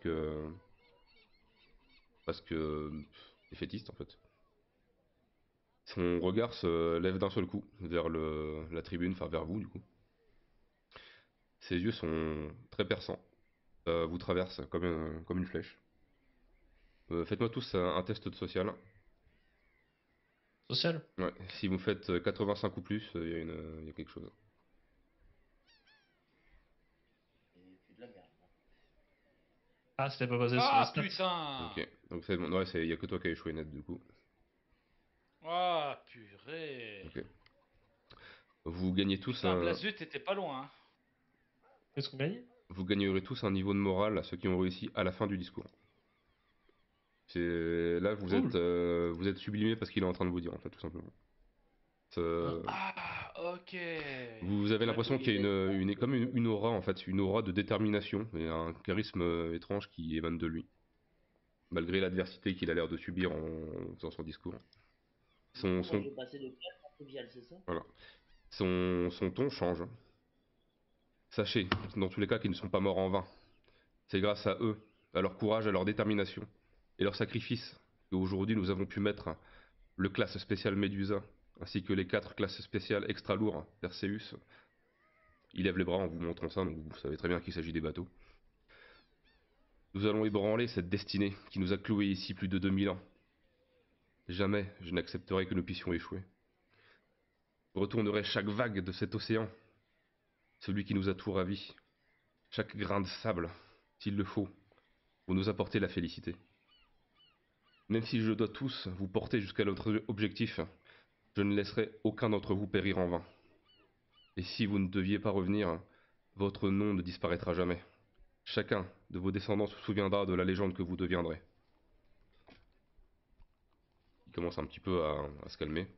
presque défaitiste en fait. Son regard se lève d'un seul coup vers la tribune, enfin vers vous du coup. Ses yeux sont très perçants, vous traversent comme une flèche. Faites-moi tous un test de social. Social? Ouais, si vous faites 85 ou plus, il y a quelque chose. Et c'est de la merde. Hein. Ah, c'était pas basé sur les Ah stats. putain! Ok, donc c'est bon, ouais, il y a que toi qui as échoué net du coup. Ah purée! Ok. Vous gagnez tous Putain, un, Blazut était pas loin. Hein. Qu'est-ce qu'on gagne? vous gagnerez tous un niveau de morale à ceux qui ont réussi à la fin du discours. C'est là Cool. vous êtes sublimé parce qu'il est en train de vous dire en fait tout simplement. Ah, Ah, ok. Vous avez Ouais, l'impression Il qu'il y a est comme une aura en fait, une aura de détermination et un charisme étrange qui émane de lui, malgré l'adversité qu'il a l'air de subir en faisant son discours. Du coup, moi, Son, je vais passer de calme à trivial, c'est ça? voilà. Son ton change. Sachez, dans tous les cas, qu'ils ne sont pas morts en vain. C'est grâce à eux, à leur courage, à leur détermination et leur sacrifice qu'aujourd'hui nous avons pu mettre le classe spécial Médusa, ainsi que les 4 classes spéciales extra lourds Perseus. Il lève les bras en vous montrant ça, donc vous savez très bien qu'il s'agit des bateaux. Nous allons ébranler cette destinée qui nous a cloués ici plus de 2000 ans. Jamais je n'accepterai que nous puissions échouer. Je retournerai chaque vague de cet océan, celui qui nous a tout ravis, chaque grain de sable, s'il le faut, pour nous apporter la félicité. Même si je dois tous vous porter jusqu'à notre objectif, je ne laisserai aucun d'entre vous périr en vain. Et si vous ne deviez pas revenir, votre nom ne disparaîtra jamais. Chacun de vos descendants se souviendra de la légende que vous deviendrez. Il commence un petit peu à se calmer.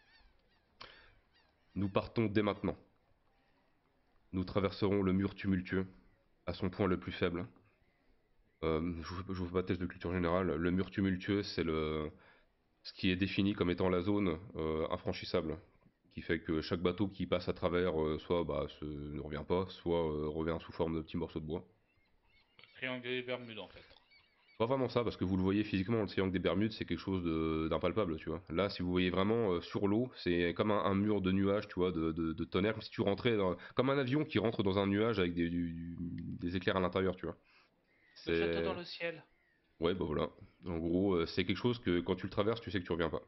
Nous partons dès maintenant. Nous traverserons le mur tumultueux, à son point le plus faible. Je vous fais pas de test de culture générale. Le mur tumultueux, c'est ce qui est défini comme étant la zone infranchissable, qui fait que chaque bateau qui passe à travers, soit ne revient pas, soit revient sous forme de petits morceaux de bois. Triangle des Bermudes en fait. Pas vraiment ça, parce que vous le voyez physiquement, le triangle des Bermudes, c'est quelque chose d'impalpable, tu vois. Là, si vous voyez vraiment sur l'eau, c'est comme un mur de nuages, tu vois, de tonnerre, comme si tu rentrais comme un avion qui rentre dans un nuage avec des éclairs à l'intérieur, tu vois. Le château dans C'est... le ciel. Ouais, bah voilà. En gros, c'est quelque chose que quand tu le traverses, tu sais que tu reviens pas.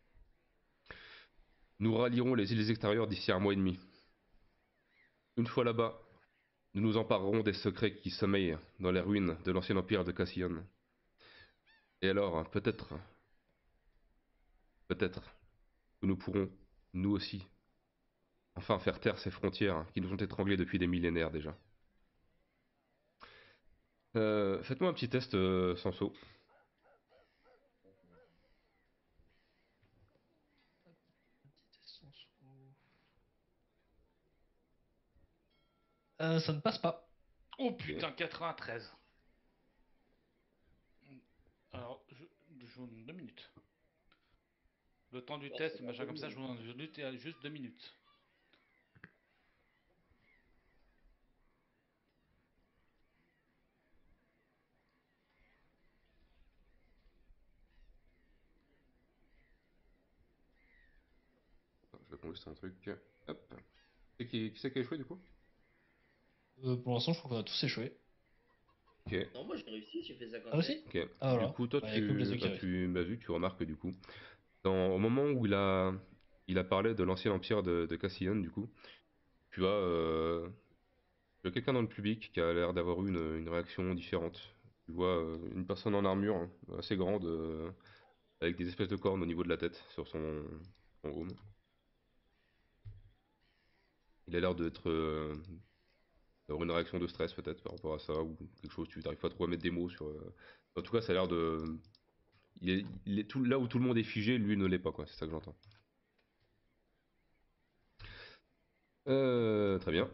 Nous rallierons les îles extérieures d'ici un mois et demi. Une fois là-bas, nous nous emparerons des secrets qui sommeillent dans les ruines de l'ancien empire de Cassillon. Et alors, peut-être, que nous pourrons, nous aussi, enfin faire taire ces frontières qui nous ont étranglés depuis des millénaires déjà. Faites-moi un petit test Sanso. Ça ne passe pas. Oh Ok. putain, 93. Alors, je vous donne 2 minutes. Le temps du Ouais, test, c'est pas machin comme ça, donné. je vous donne juste 2 minutes. Attends, je réponds juste à un truc. Hop. Qui c'est qui a échoué du coup? Pour l'instant, je crois qu'on a tous échoué. Ok, Non, moi j'ai réussi, j'ai fait Ah 57. aussi? ok. Ah Du voilà. coup, toi, Bah, y a que Blazo qui bah, a réussi. vu que tu remarques du coup, au moment où il a parlé de l'ancien empire de Cassillon, du coup, tu as, euh, tu as quelqu'un dans le public qui a l'air d'avoir eu une réaction différente. Tu vois une personne en armure, hein, assez grande, avec des espèces de cornes au niveau de la tête, sur son home. Il a l'air d'avoir une réaction de stress peut-être par rapport à ça, ou quelque chose, tu n'arrives pas trop à mettre des mots sur... En tout cas, ça a l'air de... il est tout, là où tout le monde est figé, lui ne l'est pas, quoi, c'est ça que j'entends. Très bien.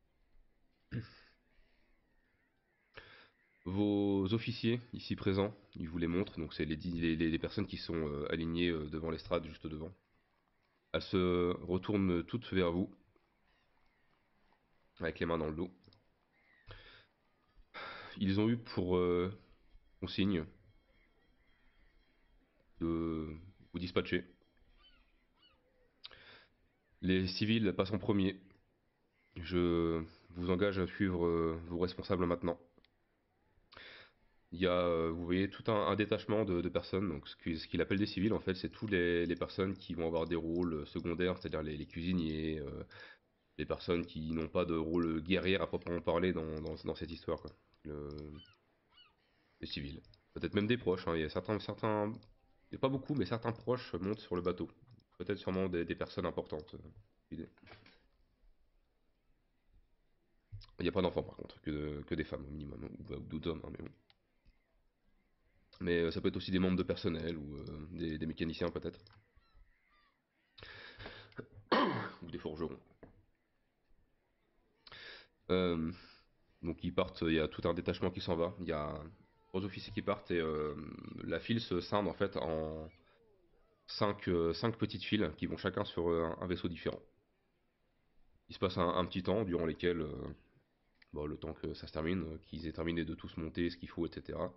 Vos officiers ici présents, ils vous les montrent, donc c'est les personnes qui sont alignées devant l'estrade, juste devant. Elles se retournent toutes vers vous, avec les mains dans le dos. Ils ont eu pour consigne de vous dispatcher. Les civils passent en premier. Je vous engage à suivre vos responsables maintenant. Il y a, vous voyez, tout un détachement de personnes. Donc, ce qu'il appelle des civils, en fait, c'est tous les personnes qui vont avoir des rôles secondaires, c'est-à-dire les cuisiniers, les personnes qui n'ont pas de rôle guerrier à proprement parler dans cette histoire, quoi. Les civils. Peut-être même des proches, hein. Il y a certains, il n'y a pas beaucoup, mais certains proches montent sur le bateau. Peut-être sûrement des personnes importantes. Idée. Il n'y a pas d'enfants par contre, que des femmes au minimum, ou d'autres hommes, hein, mais bon. Mais ça peut être aussi des membres de personnel ou des mécaniciens peut-être. Ou des forgerons. Euh, donc ils partent, il y a tout un détachement qui s'en va. Il y a trois officiers qui partent et la file se scinde en fait en cinq petites files qui vont chacun sur un vaisseau différent. Il se passe un petit temps durant lesquels, bon, le temps que ça se termine, qu'ils aient terminé de tous monter ce qu'il faut, etc.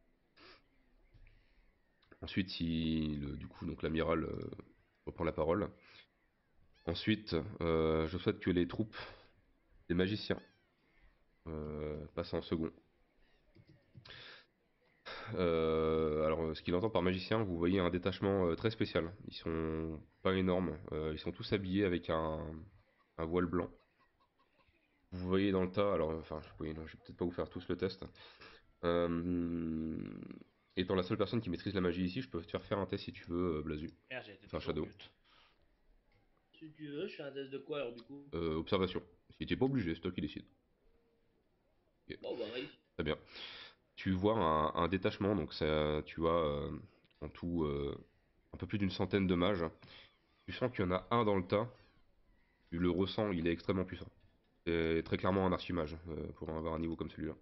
Ensuite, du coup, donc l'amiral reprend la parole. Ensuite, je souhaite que les troupes des magiciens passent en second. Alors, ce qu'il entend par magicien, vous voyez un détachement très spécial. Ils sont pas énormes, ils sont tous habillés avec un voile blanc. Vous voyez dans le tas, alors, enfin, oui, non, je vais peut-être pas vous faire tous le test. Euh, Étant la seule personne qui maîtrise la magie ici, je peux te faire un test si tu veux, Blazu. Merde, j'ai été Enfin, toujours Shadow. mute. Si tu veux, je fais un test de quoi alors du coup? Observation. Si t'es pas obligé, c'est toi qui décides. Ok, Bon, bah, réussi. très bien. Tu vois un détachement, donc tu as en tout un peu plus d'une centaine de mages. Tu sens qu'il y en a un dans le tas, tu le ressens, il est extrêmement puissant. C'est très clairement un archimage pour avoir un niveau comme celui-là.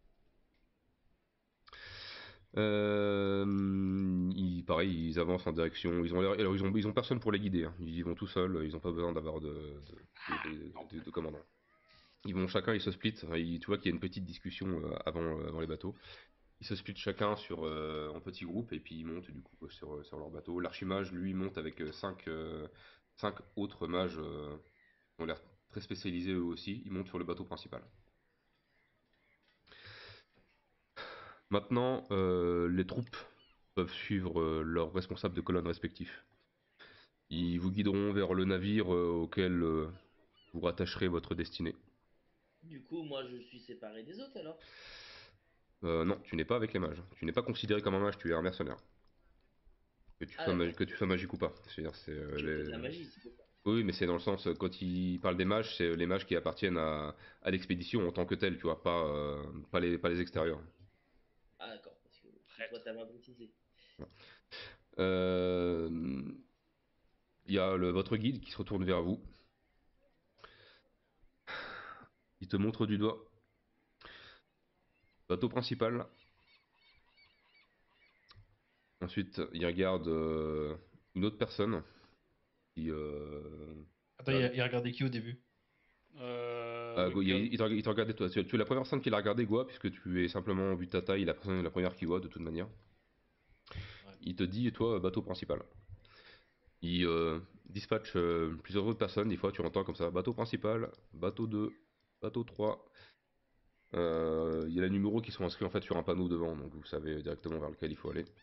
Pareil, ils avancent en direction. Alors ils ont personne pour les guider, hein. Ils y vont tout seuls. Ils n'ont pas besoin d'avoir de commandant. Ils vont chacun, ils se split. Tu vois qu'il y a une petite discussion avant les bateaux. Ils se splitent chacun en petits groupes et puis ils montent du coup sur leur bateau. L'archimage, lui, monte avec cinq autres mages qui ont l'air très spécialisés eux aussi. Ils montent sur le bateau principal. Maintenant, les troupes peuvent suivre leurs responsables de colonne respectifs. Ils vous guideront vers le navire auquel vous rattacherez votre destinée. Du coup, moi je suis séparé des autres alors. Non, tu n'es pas avec les mages. Tu n'es pas considéré comme un mage, tu es un mercenaire. Ah, d'accord. Que tu sois magique ou pas. C'est-à-dire, c'est Je fais de la magie, c'est pour ça. Oui, mais c'est dans le sens, quand il parle des mages, c'est les mages qui appartiennent à l'expédition en tant que tels, tu vois, pas les extérieurs. Ah, d'accord, parce que toi Traître. t'as pas précisé. Euh, Il y a votre guide qui se retourne vers vous. Il te montre du doigt. Bateau principal. Ensuite, il regarde une autre personne qui... Attends, il regardait qui au début? Oui, Guillaume. Il te regardait toi. Tu es la première personne qui l'a regardé, Goa, puisque tu es simplement, vu ta taille, la première qui voit, de toute manière. Ouais. Il te dit, toi, bateau principal. Il dispatche plusieurs autres personnes, des fois tu entends comme ça, bateau principal, bateau 2, Bateau 3. Il y a les numéros qui sont inscrits en fait sur un panneau devant, donc vous savez directement vers lequel il faut aller.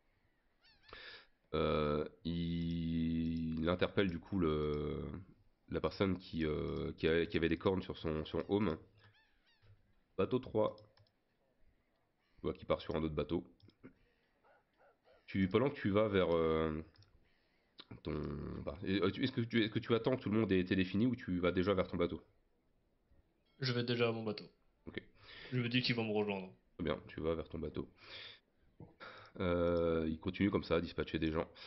Il interpelle du coup la personne qui avait des cornes sur son home. Bateau 3. Tu vois, qui part sur un autre bateau. Pendant que tu vas vers ton... est-ce que tu attends que tout le monde ait été défini ou tu vas déjà vers ton bateau? Je vais déjà à mon bateau. Ok, Je me dis qu'ils vont me rejoindre. très bien, tu vas vers ton bateau. Il continue comme ça à dispatcher des gens.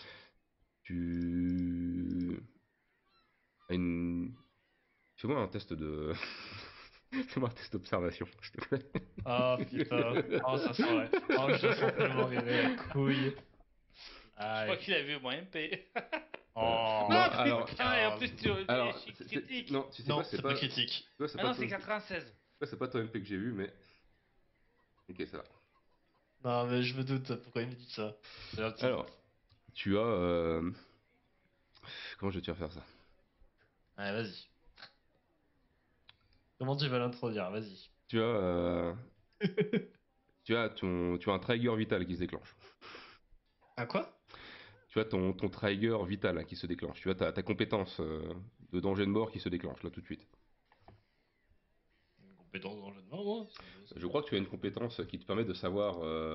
Tu... as une... Fais-moi un test de... Fais-moi un test d'observation, s'il te plaît. Ah putain. Oh, ça serait. Oh, je la sens tellement arriver la couille. Je crois Aïe. qu'il a vu moins MP. Oh, Non, Ah alors... putain, et en plus tu Alors, es critique. non, tu sais non, quoi, c'est pas critique. tu vois, c'est Ah pas non, ton... c'est 96. c'est pas ton MP que j'ai vu, mais... Ok, ça va. Non, mais je me doute, pourquoi il me dit ça? C'est un petit. Alors, tu as... Comment je vais te faire ça? Allez, vas-y. Comment tu vas l'introduire? Vas-y. Tu as... tu as un trigger vital qui se déclenche. À quoi? Tu as ton trigger vital qui se déclenche. Tu as ta compétence de danger de mort qui se déclenche là tout de suite. Une compétence dans le jeu de main, moi? Je crois que tu as une compétence qui te permet de savoir.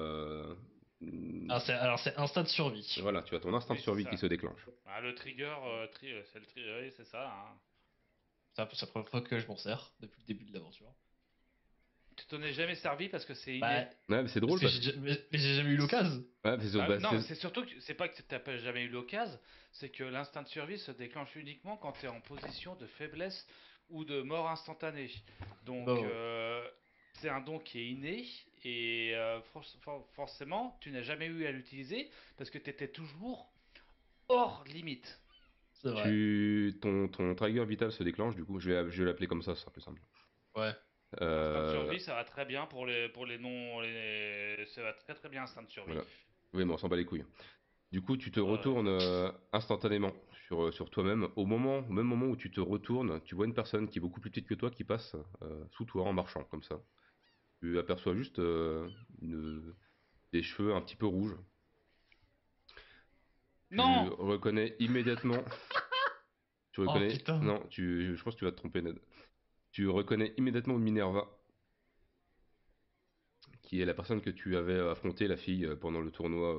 Alors, c'est instinct de survie. Voilà, tu as ton instinct Oui, de c'est survie ça. qui se déclenche. Ah, le trigger, c'est le trigger, oui, c'est ça. Hein. C'est la première fois que je m'en sers depuis le début de l'aventure. Tu t'en es jamais servi parce que c'est Bah, inné. Ouais, mais c'est parce drôle que parce que. mais j'ai jamais eu l'occasion. Ouais, Non, c'est surtout que c'est pas que t'as pas jamais eu l'occasion, c'est que l'instinct de survie se déclenche uniquement quand tu es en position de faiblesse ou de mort instantanée. Donc Bon. c'est un don qui est inné et forcément tu n'as jamais eu à l'utiliser parce que tu étais toujours hors limite. C'est vrai. ton trigger vital se déclenche, du coup, je vais l'appeler comme ça, ce sera plus simple. Ouais. Instinct de Euh, survie, ça va très bien pour les non, ça va très très bien instinct de survie. voilà. Oui, mais on s'en bat les couilles. Du coup, tu te Ouais. retournes instantanément sur toi-même. Au même moment où tu te retournes, tu vois une personne qui est beaucoup plus petite que toi qui passe sous toi en marchant comme ça. Tu aperçois juste des cheveux un petit peu rouges. Tu Non. reconnais immédiatement. Tu Oh reconnais. putain. Non, je pense que tu vas te tromper, Ned. Tu reconnais immédiatement Minerva, qui est la personne que tu avais affrontée, la fille, pendant le tournoi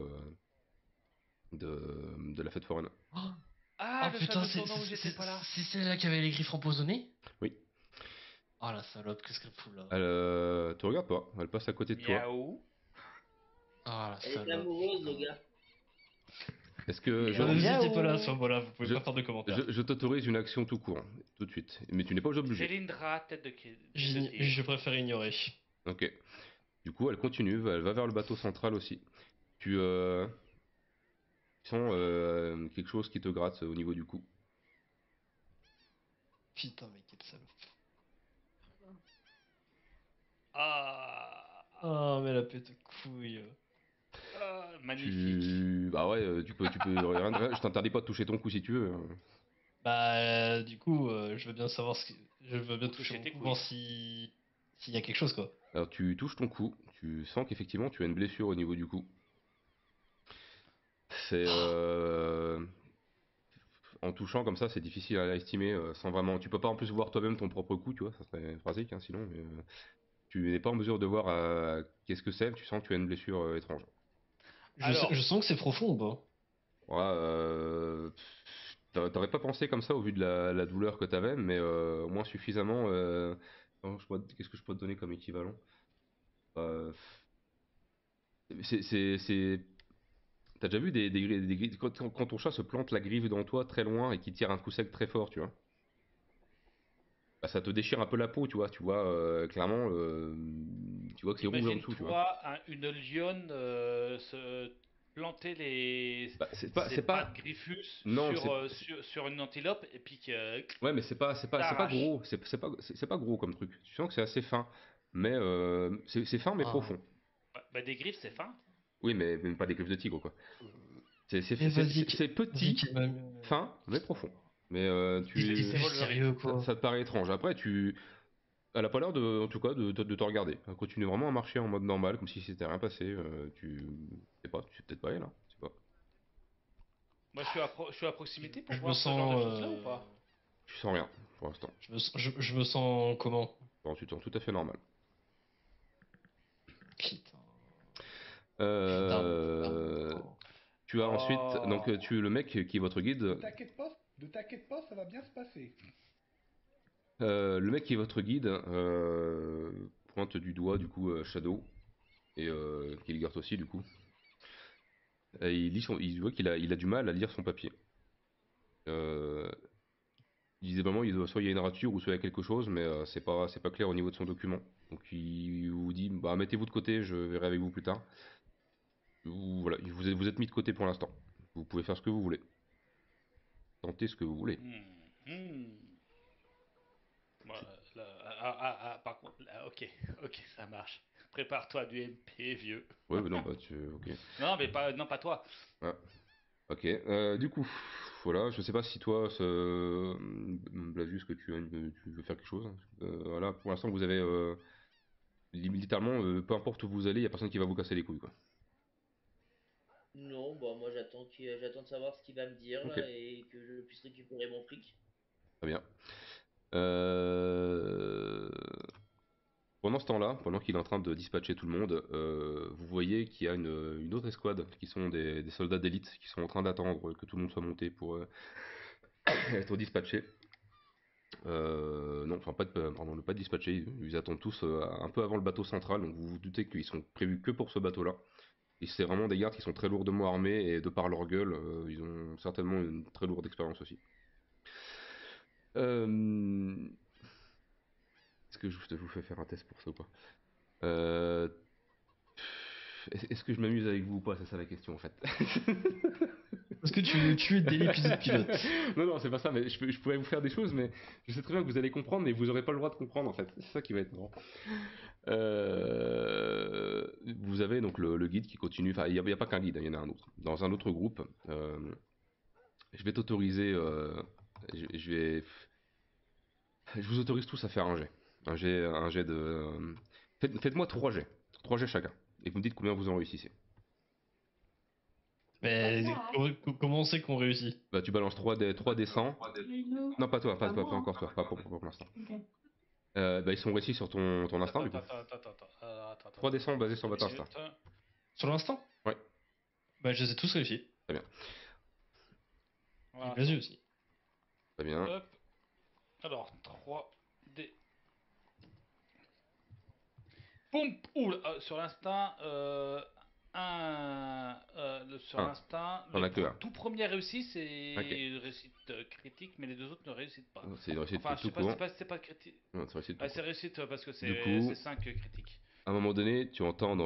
de la fête foraine. Oh, Ah, oh, le putain, fameux tournoi où j'étais pas là. c'est celle-là qui avait les griffes empoisonnées? Oui. Oh la salope, qu'est-ce qu'elle fout là? Elle te regarde pas, elle passe à côté de toi. Miaou. Oh la Elle est salope. amoureuse, le Putain. gars. Est-ce que Ah, mais vous Miaou. étiez pas là à ce moment-là, vous pouvez je, pas faire de commentaires. je t'autorise une action tout court, tout de suite. Mais tu n'es pas obligé. Célindra, tête de tigre. Je préfère ignorer. Ok. Du coup, elle continue, elle va vers le bateau central aussi. Tu sens quelque chose qui te gratte au niveau du cou. Putain, mais quelle salope. Ah, Oh, mais la pète couille. magnifique. Bah ouais, je t'interdis pas de toucher ton cou si tu veux, hein. Bah, du coup, je veux bien savoir je veux bien Ou toucher toucher mon tes cou, couilles. voir s'il y a quelque chose, quoi. Alors tu touches ton cou, tu sens qu'effectivement tu as une blessure au niveau du cou. C'est en touchant comme ça, c'est difficile à estimer sans vraiment. Tu peux pas en plus voir toi-même ton propre cou, tu vois, ça serait pratique hein, sinon. Mais, tu n'es pas en mesure de voir qu'est-ce que c'est. Tu sens que tu as une blessure étrange. Alors, Je sens que c'est profond ou pas? Voilà, t'aurais pas pensé comme ça au vu de la douleur que t'avais, mais au moins suffisamment. Qu'est-ce que je peux te donner comme équivalent? Euh, T'as déjà vu quand ton chat se plante la griffe dans toi très loin et qui tire un coup sec très fort, tu vois? Bah, ça te déchire un peu la peau, tu vois, clairement, tu vois que c'est rouge en dessous, tu vois. imagine-toi une lionne se planter C'est ses pattes pas, griffus non, sur une antilope et puis que ouais, mais c'est pas t'arrache. gros, c'est pas gros comme truc. Tu sens que c'est assez fin, mais c'est fin mais Ah. profond. Bah, des griffes, c'est fin. Oui, mais même pas des griffes de tigre, quoi. Mais vas-y, C'est vas-y, petit, fin, mais profond. Mais il est sérieux, quoi. ça te paraît étrange. Après, Elle a pas l'air de, en tout cas, de te regarder. Elle continue vraiment à marcher en mode normal, comme si c'était rien passé. Tu sais peut-être pas elle, hein. Je sais pas. Moi, je suis à proximité pour Je me voir ce genre de sens. choses-là ou pas? Tu sens rien pour l'instant. Je me sens comment? Bon, tu te sens tout à fait normal. Putain. Euh, Tu as ensuite, donc Oh. tu le mec qui est votre guide. Ne t'inquiète pas, ça va bien se passer. Le mec qui est votre guide pointe du doigt du coup Shadow et Kilgart aussi du coup. Et il voit il a du mal à lire son papier. Euh, il disait vraiment soit il y a une rature ou soit il y a quelque chose, mais c'est pas clair au niveau de son document. Donc il vous dit bah mettez-vous de côté, je verrai avec vous plus tard. Voilà, vous êtes mis de côté pour l'instant. Vous pouvez faire ce que vous voulez. Tentez ce que vous voulez. Hmm. Moi, par contre, là, ok, ok, ça marche. Prépare-toi du MP, vieux. Ouais, mais non, bah ok. Non, mais pas, non, pas toi. Ah, ok. Du coup, voilà, je sais pas si toi, Blazus, que tu veux faire quelque chose. Voilà, pour l'instant, vous avez littéralement, peu importe où vous allez, il y a personne qui va vous casser les couilles, quoi. Non, bah moi j'attends de savoir ce qu'il va me dire Ok, là et que je puisse récupérer mon fric. très bien. Euh, Pendant ce temps-là, pendant qu'il est en train de dispatcher tout le monde, vous voyez qu'il y a une autre escouade qui sont des soldats d'élite qui sont en train d'attendre que tout le monde soit monté pour être dispatchés. Non, enfin pardon, pas dispatchés, ils attendent tous un peu avant le bateau central, donc vous vous doutez qu'ils sont prévus que pour ce bateau-là. Et c'est vraiment des gardes qui sont très lourdement armés et de par leur gueule, ils ont certainement une très lourde expérience aussi. Euh, Est-ce que je vous fais faire un test pour ça ou pas? Euh, Est-ce que je m'amuse avec vous ou pas? C'est ça la question en fait. Est-ce que tu veux me tuer dès l'épisode pilote? Non, non, c'est pas ça, mais je pourrais vous faire des choses, mais je sais très bien que vous allez comprendre, mais vous aurez pas le droit de comprendre en fait. C'est ça qui va être marrant. Vous avez donc le guide qui continue, enfin il n'y a pas qu'un guide, il y en a un autre. Dans un autre groupe, je vais t'autoriser, je vais, je vous autorise tous à faire un jet. Un jet de... Faites-moi 3 jets. 3 jets chacun. Et vous me dites combien vous en réussissez. Mais comment on sait qu'on réussit? Bah tu balances 3 des 100. Non, pas toi, pas encore toi, pas pour l'instant. Bah ils sont réussis sur ton instinct du coup. Attends, 3 des 100 basés sur 2 votre instinct. minutes. Sur l'instant? Ouais, Bah, je les ai tous réussis. très bien. Et Voilà, vas-y aussi. Très bien. hop. Alors, 3D. Boum. Ouh, sur l'instinct, sur Un. l'instinct, T'en as que un. tout premier réussi, c'est Ok. une réussite critique, mais les deux autres ne réussissent pas. C'est une Enfin, réussite je tout sais pas, court. c'est pas critique. Non, c'est une réussite tout Ah, c'est court. réussite parce que Du c'est coup, 5 critiques. à un moment donné, tu entends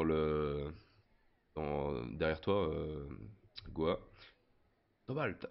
derrière toi, Goa. Cobalt.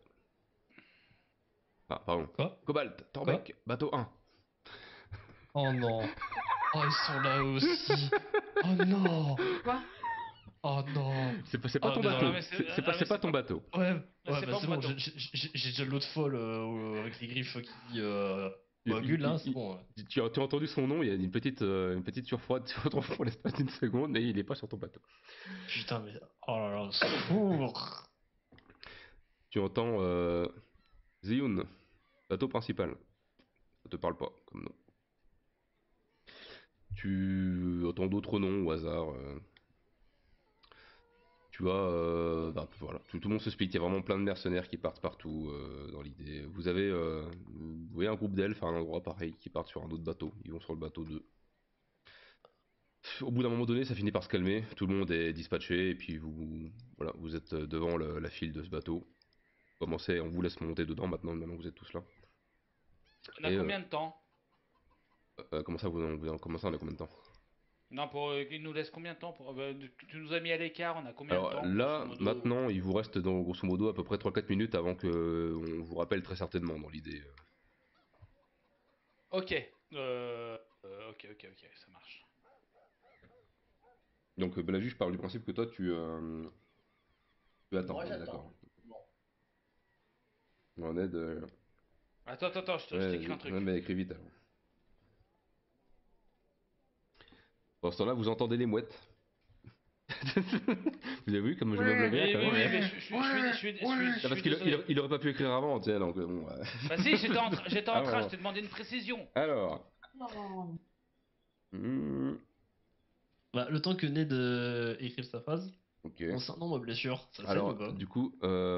Ah, pardon. Quoi? Cobalt, Quoi? Torbeck, bateau 1. Oh non. Oh, ils sont là aussi. Oh non. Quoi? Oh non. C'est pas Oh ton non. bateau. Non, mais c'est C'est pas, ah, mais c'est pas c'est ton pas, bateau. Ouais, mais ouais, c'est bah pas c'est mon bon, bateau. j'ai déjà l'autre folle avec les griffes qui Il- coagulent là, il- c'est bon. tu as entendu son nom, il y a une petite surfroide sur ton front l'espace d'une seconde, mais il est pas sur ton bateau. Putain, mais oh là là, au secours. Tu entends Ziyun, bateau principal. Ça te parle pas comme nom. Tu entends d'autres noms au hasard. Tu as, bah, voilà, tout le monde se split. Il y a vraiment plein de mercenaires qui partent partout dans l'idée. Vous voyez un groupe d'elfes à un endroit pareil qui partent sur un autre bateau. Ils vont sur le bateau 2. Au bout d'un moment donné, ça finit par se calmer. Tout le monde est dispatché et puis voilà, vous êtes devant la file de ce bateau. Commencez, on vous laisse monter dedans maintenant que vous êtes tous là. On a Et combien de temps? comment ça, comment ça, on a combien de temps? Non, il nous laisse combien de temps tu nous as mis à l'écart, on a combien de Alors temps, grosso là, modo? maintenant, il vous reste grosso modo à peu près 3-4 minutes avant que on vous rappelle très certainement dans l'idée. Ok. Ok, ça marche. Donc Bellaju, je pars du principe que toi tu attends, Moi on est d'accord. j'attends. Bon. En aide, Attends, je ouais, t'écris un ouais, truc. mais écris vite alors. Pendant ce temps-là, vous entendez les mouettes. Vous avez vu comme je me bloque bien Oui, quand oui, même, oui, hein. mais je Non, parce suis qu'il désolé. il aurait pas pu écrire avant, tu sais, donc bon. Bah si, j'étais en train, je Alors, t'ai demandé une précision. alors. Non. Hmm, Bah, le temps que Ned écrive sa phrase, ok. concernant ma blessure, ça saigne ou Alors, pas? du coup,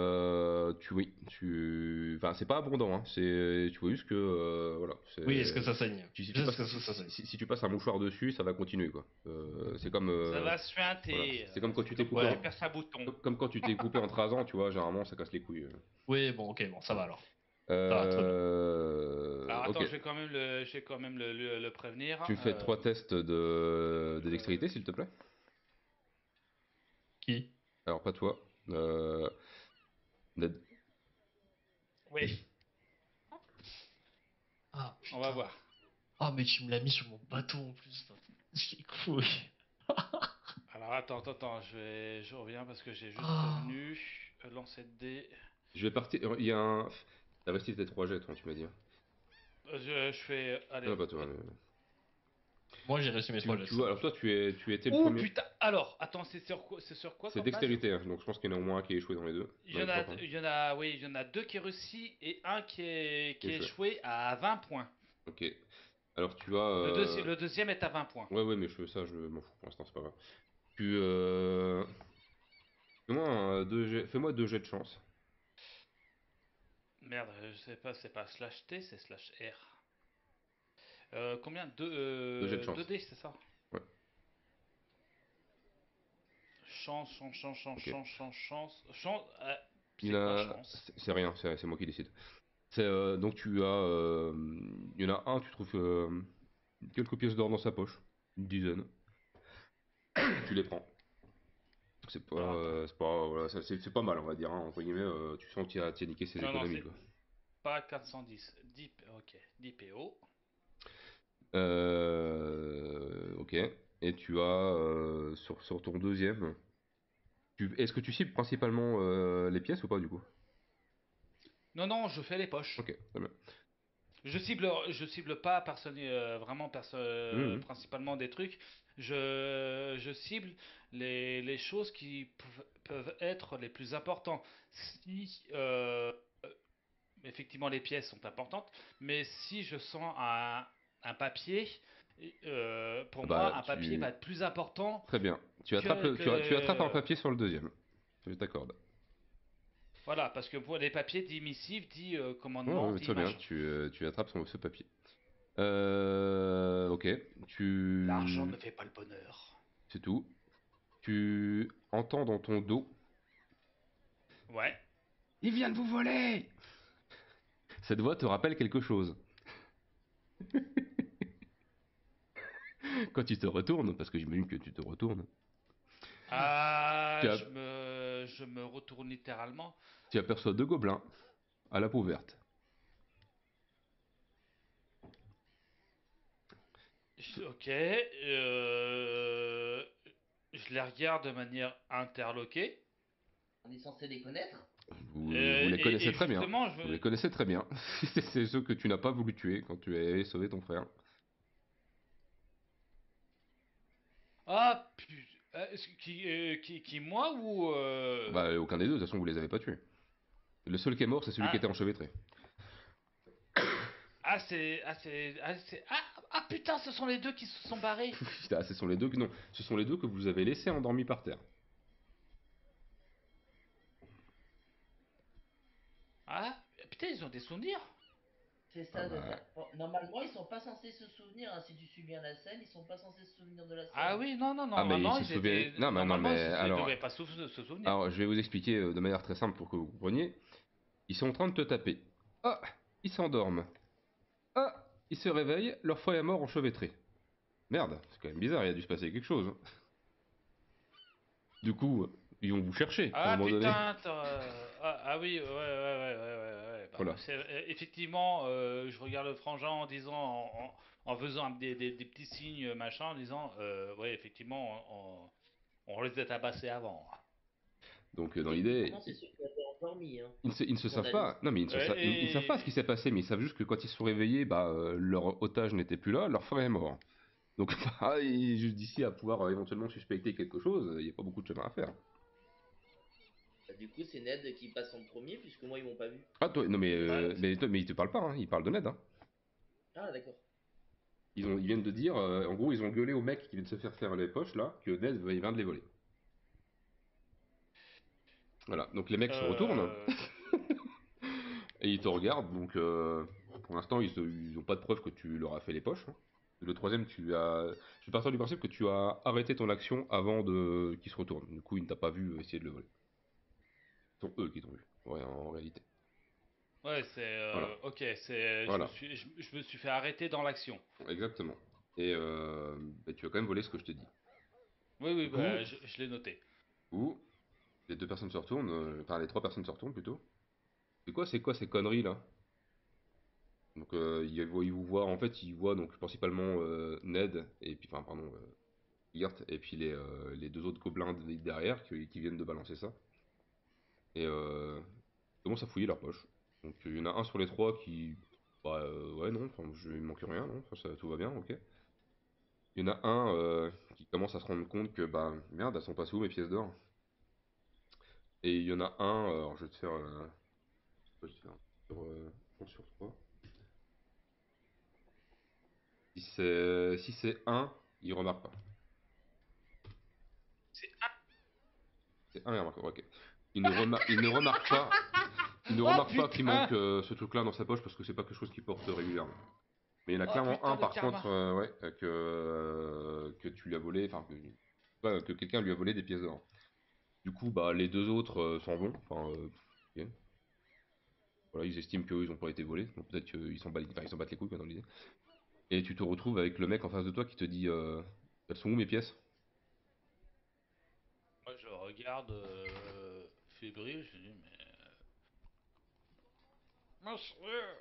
enfin, c'est pas abondant, hein. Tu vois juste que, voilà, Oui, est-ce que ça saigne? si tu Juste passes, est-ce que ça saigne. si tu passes un mouchoir dessus, ça va continuer, quoi. C'est comme, Ça va voilà, suinter. c'est comme quand C'est tu t'es comme coupé, quand tu Ouais. perces un bouton. comme quand tu t'es coupé en 3 ans, tu vois, généralement, ça casse les couilles. Oui, bon, ok, bon, ça va Voilà. alors. Ça va, très bien. Alors Ok. attends, je vais quand même le prévenir. Tu me fais 3 tests de dextérité, s'il te plaît. Qui? Alors, pas toi. Ned. Oui, Ah, on va putain. voir. Ah, mais tu me l'as mis sur mon bateau en plus. J'ai couilles. Alors attends, je reviens parce que j'ai juste Ah. prévenu. Lancer de dés. Je vais partir. Il y a un. T'as resté tes 3 jets, toi, tu m'as dit, hein. Je fais. Non, Allez. pas toi. Moi, j'ai réussi mes 3 jets. Tu vois, alors toi, tu étais le Oh premier. putain! Alors, attends, c'est sur quoi C'est comme base? dextérité, hein, donc je pense qu'il y en a au moins un qui a échoué dans les deux. Dans les trois, pardon. Oui, il y en a deux qui est réussi et un Qui a qui est échoué. échoué à 20 points. Ok. Alors tu as. Le deuxième est à 20 points. Ouais, ouais, mais je m'en fous pour l'instant, c'est pas grave. Tu. Fais-moi 2 jets de chance. Merde, je sais pas, c'est pas slash T, c'est slash R. Combien? 2 jets de 2 chance. dés, c'est ça? Ouais, Chance, chance, chance, chance, ok. chance, chance, chance. Chance. Il y C'est en quoi a. chance? C'est rien, c'est moi qui décide. Donc tu as. Il y en a un, tu trouves quelques pièces d'or dans sa poche. Une dizaine. Tu les prends. Alors attends. C'est pas, voilà, c'est pas mal, on va dire, hein, entre guillemets. Tu sens qu'il a niqué ses Non, non, économies, c'est quoi. pas 410. 10, ok. 10 PO. Ok. Et tu as sur ton deuxième. Est-ce que tu cibles principalement les pièces ou pas du coup? Non, non, je fais les poches. Ok, très bien. Je cible pas Mhm. principalement des trucs. Je cible les choses qui peuvent être les plus importantes. Si effectivement les pièces sont importantes, mais si je sens un papier, pour Bah moi un papier va être plus important très bien. Tu attrapes tu attrapes un papier sur le deuxième. Je t'accorde. voilà, parce que pour les papiers dit missive, dit Ouais, commandement, ouais, dit très bien. machin. Tu attrapes ce papier. Ok. L'argent ne fait pas le bonheur. C'est tout. Tu entends dans ton dos. Ouais. Il vient de vous voler! Cette voix te rappelle quelque chose. Quand tu te retournes, parce que j'imagine que tu te retournes, Ah, tu, as- je me retourne littéralement. tu aperçois 2 gobelins à la peau verte. Ok. Je les regarde de manière interloquée. On est censé les connaître. Vous les Et connaissez très bien. justement, Vous les connaissez très bien. C'est ceux que tu n'as pas voulu tuer quand tu avais sauvé ton frère. ah, qui moi ou Bah, aucun des deux, de toute façon, vous les avez pas tués. Le seul qui est mort, c'est celui qui ah, était enchevêtré. putain, ce sont les deux qui se sont barrés. Ah, ce sont les deux que, non, ce sont les deux que vous avez laissés endormis par terre. Ah, putain, ils ont des souvenirs. C'est Ah ça de bah, ça. Bon, normalement, ils sont pas censés se souvenir, hein, si tu suis bien la scène, ils sont pas censés se souvenir de la Ah scène. oui, non, non, ah, mais il normalement se ils souvient. étaient, Non, mais non, normalement mais ils devaient pas se souvenir. alors, je vais vous expliquer de manière très simple pour que vous compreniez. Ils sont en train de te taper. Ah, ils s'endorment. Ah, ils se réveillent, leur frère est mort enchevêtré. Merde, c'est quand même bizarre, il a dû se passer quelque chose. Du coup, ils vont vous chercher à un Ah moment donné. putain, ah oui, ouais. Bah, Voilà. effectivement, je regarde le frangin en disant, en faisant des petits signes, machin, en disant, ouais, effectivement, on risque d'être tabassé avant. Donc, Et dans l'idée, techniquement, c'est ceux qui avaient endormi, hein, ils ne se savent pas. journaliste. Non, mais ils ne savent pas ce qui Et, s'est passé, mais ils savent juste que quand ils se sont réveillés, bah, leur otage n'était plus là, leur frère est mort. Donc bah, et juste d'ici à pouvoir éventuellement suspecter quelque chose, il n'y a pas beaucoup de chemin à faire. Bah, du coup, c'est Ned qui passe en premier, puisque moi, ils m'ont pas vu. Ah toi, non Ouais. mais il te parle pas, hein, il parle de Ned. Hein. Ah, d'accord. Ils viennent de dire, en gros, ils ont gueulé au mec qui vient de se faire les poches là, que Ned il vient de les voler. Voilà, donc les mecs se retournent Euh, et ils te regardent. Donc pour l'instant, ils ont pas de preuve que tu leur as fait les poches. Hein. Le troisième, je suis partant du principe que tu as arrêté ton action avant de qu'ils se retournent. Du coup, il ne t'a pas vu essayer de le voler. Ce sont eux qui t'ont vu, ouais, en réalité. Ouais, c'est Voilà, ok. C'est voilà, je me suis fait arrêter dans l'action. exactement. Et bah, tu as quand même volé ce que je t'ai dit. Oui, oui, Du coup, bah, je l'ai noté. où les deux personnes se retournent, enfin les trois personnes se retournent plutôt. C'est quoi ces conneries là? Donc ils vous voient, en fait ils voient donc principalement Ned et puis enfin pardon Geert et puis les deux autres gobelins derrière qui viennent de balancer ça. Et ils commencent à fouiller leurs poches. Donc il y en a un sur les trois qui bah ouais non, enfin il manque rien, non, enfin, tout va bien, ok. Il y en a un qui commence à se rendre compte que bah merde, elles sont passées où mes pièces d'or? Et il y en a un, alors je vais te faire sur 3. Si c'est un, il remarque pas. C'est C'est un, il remarque pas, ok. Il ne remarque pas. Il ne Oh remarque pas qu'il manque putain! ce truc-là dans sa poche parce que c'est pas quelque chose qu'il porte régulièrement. Mais il y en a Oh clairement un putain, le par karma! contre, ouais, que tu lui as volé, enfin que quelqu'un lui a volé des pièces d'or. Du coup, bah les deux autres s'en vont. Enfin, ok. Voilà, ils estiment qu'eux ils ont pas été volés. Donc peut-être qu'ils ils s'en battent les couilles quoi, dans l'idée. Et tu te retrouves avec le mec en face de toi qui te dit elles sont où mes pièces? Moi, je regarde fébrile, je dis, mais. Monsieur,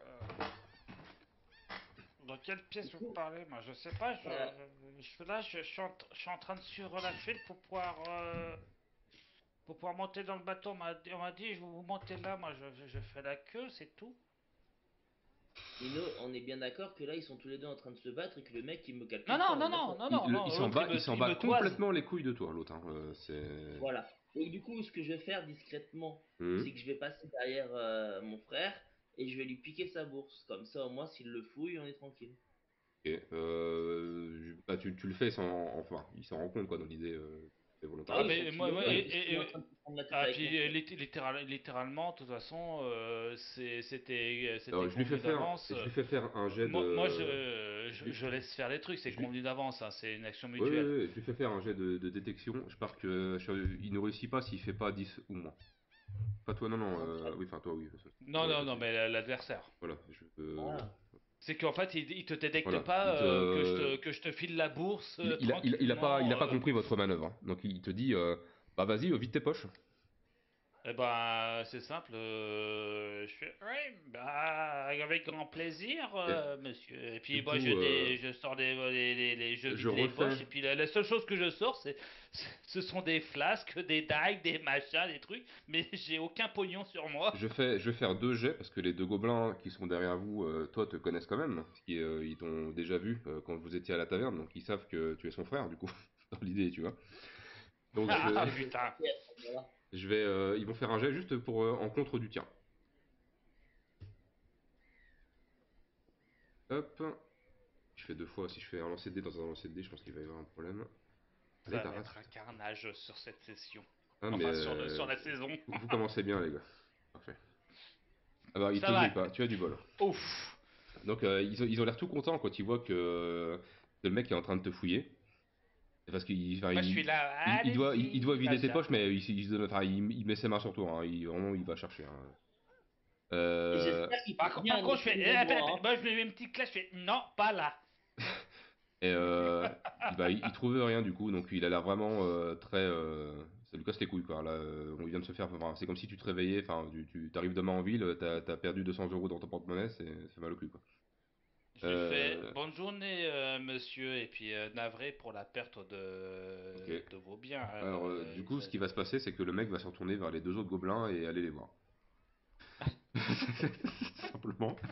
dans quelle pièce Du vous coup, parlez? Moi, je sais pas, voilà. je suis là, je suis en train de suivre la file pour pouvoir monter dans le bateau. On m'a dit, je vous montez là, moi, je fais la queue, c'est tout. Nino, on est bien d'accord que là, ils sont tous les deux en train de se battre et que le mec, il me Non, calcule pas, non, on non, est non, d'accord. non, non, non, l'autre, Il s'en il bat me toise. complètement les couilles de toi, l'autre. Hein. C'est. Voilà. Donc, du coup, ce que je vais faire discrètement, Mhm. c'est que je vais passer derrière mon frère et je vais lui piquer sa bourse. Comme ça, au moins, s'il le fouille, on est tranquille. Ok. Bah, tu le fais sans. Enfin, il s'en rend compte quoi dans l'idée. C'est Bah volontaire. Ah, oui, faut mais qu'il moi, le moi voie puisqu'il est en train de se prendre la tête ah, avec mon puis frère. littéralement, de toute façon, c'était Alors, convenu d'avance. je lui fais faire un jet Moi, de. je laisse faire les trucs, c'est Je lui, convenu d'avance, hein, c'est une action ouais, ouais, mutuelle. ouais, je lui fais faire un jet de détection. Je pars que il ne réussit pas s'il fait pas 10 ou moins. Pas toi, non, non. Central. Oui, enfin toi, oui. Non, Ouais, non, ça non, c'est. mais l'adversaire. Voilà, Voilà. C'est qu'en fait, il te détecte voilà. pas que je te file la bourse Il a tranquillement. pas compris votre manœuvre. Hein. Donc il te dit, bah vas-y, vide tes poches. Eh ben, c'est simple. Je fais, oui, bah, avec grand plaisir, Et monsieur. Et puis, du moi, coup, je sors je je vide les refais. poches. Et puis, la seule chose que je sors, ce sont des flasques, des dagues, des machins, des trucs. Mais j'ai aucun pognon sur moi. Je vais faire deux jets parce que les deux gobelins qui sont derrière vous, toi, te connaissent quand même. Parce qu'ils t'ont déjà vu quand vous étiez à la taverne, donc ils savent que tu es son frère, du coup, dans l'idée, tu vois. Donc Bah, Ah, j'essaie de le putain. taper à ce moment-là. ils vont faire un jet juste pour en contre du tien. Hop, je fais deux fois. Si je fais un lancer de dé dans un lancer de dé, je pense qu'il va y avoir un problème. Allez, Ça va t'arrêtes. être un carnage sur cette session. Ah, mais Enfin, sur la saison. vous commencez bien, les gars. Parfait. Ah bah, il te Ça grille va. pas, tu as du bol. Ouf. Donc, ils ont l'air tout contents quand ils voient que le mec est en train de te fouiller. Parce qu'il enfin, Moi, je suis là. il doit Allez-y, vider tes machin. poches, mais enfin, il met ses mains sur toi. Hein. Vraiment, il va chercher. Hein. Et Euh, j'espère qu'il fait bien Par un contre, je fais. effet devant moi. Hein. Moi, je mets une petite classe, je fais. Non, pas là. et il trouve rien du coup, donc il a l'air vraiment très. Ça lui casse les couilles quoi. Là, on vient de se faire. Enfin, c'est comme si tu te réveillais. Enfin, tu t'arrives demain en ville, t'as perdu 200 € dans ton porte-monnaie, ça fait mal au cul quoi. Je lui fais Euh, bonne journée, monsieur, et puis navré pour la perte ok. de vos biens. Alors, du coup, ce qui va se passer, c'est que le mec va se retourner vers les deux autres gobelins et aller les voir. Simplement.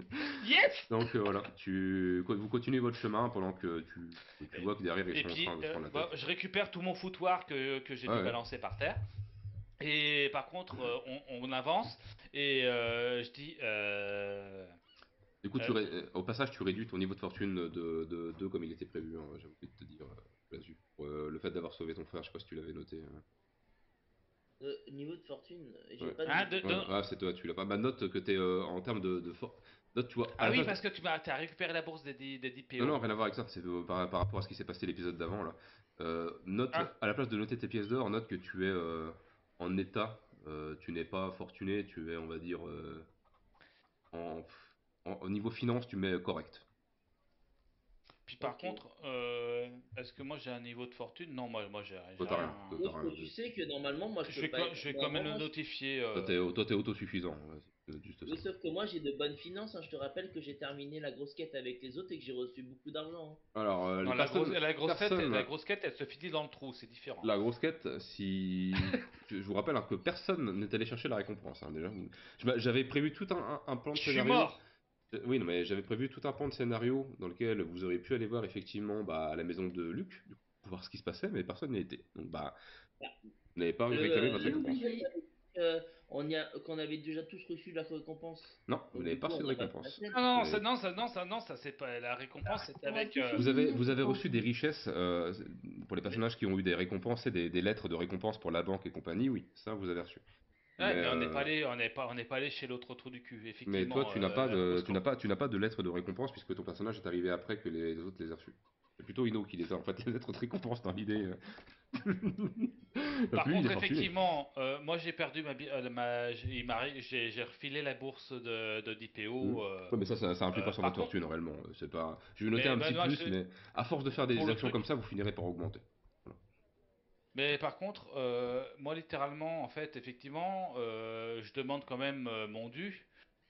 Yes! Donc voilà, vous continuez votre chemin pendant que tu vois que derrière ils Et sont en puis, train de se prendre la bah, tête. je récupère tout mon foutoir que j'ai Ouais, dû ouais. balancer par terre. Et par contre, on avance et je dis, Du coup, euh, au passage, tu réduis ton niveau de fortune de 2 comme il était prévu, hein, j'ai oublié de te dire là-dessus. Pour, le fait d'avoir sauvé ton frère, je sais pas si tu l'avais noté. Niveau de fortune, j'ai Ouais. pas de hein, niveau de Ouais, de- ah, c'est toi, tu l'as pas. Bah, note que t'es en termes note, tu vois, à Ah la oui, place. parce que t'as récupéré la bourse des 10 Non, PO. non, rien à voir avec ça, c'est par rapport à ce qui s'est passé l'épisode d'avant là. Note, Ah, à la place de noter tes pièces d'or, note que tu es en état, tu n'es pas fortuné, tu es, on va dire, en, au niveau finance, tu mets correct. puis par Ok. contre, est-ce que moi j'ai un niveau de fortune? Non, moi Toi, j'ai t'as rien, rien. Toi, hein. t'as Sauf que rien. tu sais que normalement, moi, je Je peux vais, pas être. je vais quand même Normalement, le moi, notifier. Toi, t'es autosuffisant. Ouais, c'est juste ça. oui, sauf que moi, j'ai de bonnes finances, hein. Je te rappelle que j'ai terminé la grosse quête avec les autres et que j'ai reçu beaucoup d'argent, hein. Alors, Non, la grosse quête, elle se finit dans le trou, c'est différent. la grosse quête, si. Je vous rappelle hein, que personne n'est allé chercher la récompense, hein, déjà. J'avais prévu tout un plan de Je suis scénario. mort! Oui, non, mais j'avais prévu tout un pan de scénario dans lequel vous auriez pu aller voir effectivement bah, à la maison de Luc, du coup, pour voir ce qui se passait, mais personne n'y était. Donc, bah, Bah, vous n'avez pas Le, réclamé votre J'ai récompense. oublié. qu'on avait déjà tous reçu la récompense. Non, vous Donc n'avez du pas coup, reçu on de n'a pas fait la récompense. scène. Ah Vous non, n'avez ça c'est pas la récompense, c'était On a avec. tout Vous fini, avez c'est reçu des tranquille. richesses pour les personnages qui ont eu des récompenses et des lettres de récompense pour la banque et compagnie, oui, ça vous avez reçu. Ouais, Mais, mais on n'est pas allé chez l'autre trou du cul, mais toi, effectivement, tu n'as pas la grosse con. tu n'as pas de lettres de récompense puisque ton personnage est arrivé après que les autres les aient reçues. C'est plutôt Ino qui les a en fait les lettres de récompense dans l'idée. Donc Par lui, il est contre, fortuné. effectivement, moi j'ai perdu j'ai refilé la bourse de Hmm. d'IPO. Ouais, mais ça implique pas sur Par votre contre, fortune réellement. C'est pas. Je vais noter mais un ben, petit moi, plus, mais à force de faire pour des le actions comme truc, ça, vous finirez par augmenter. Voilà. mais par contre, moi littéralement, en fait, effectivement, je demande quand même mon dû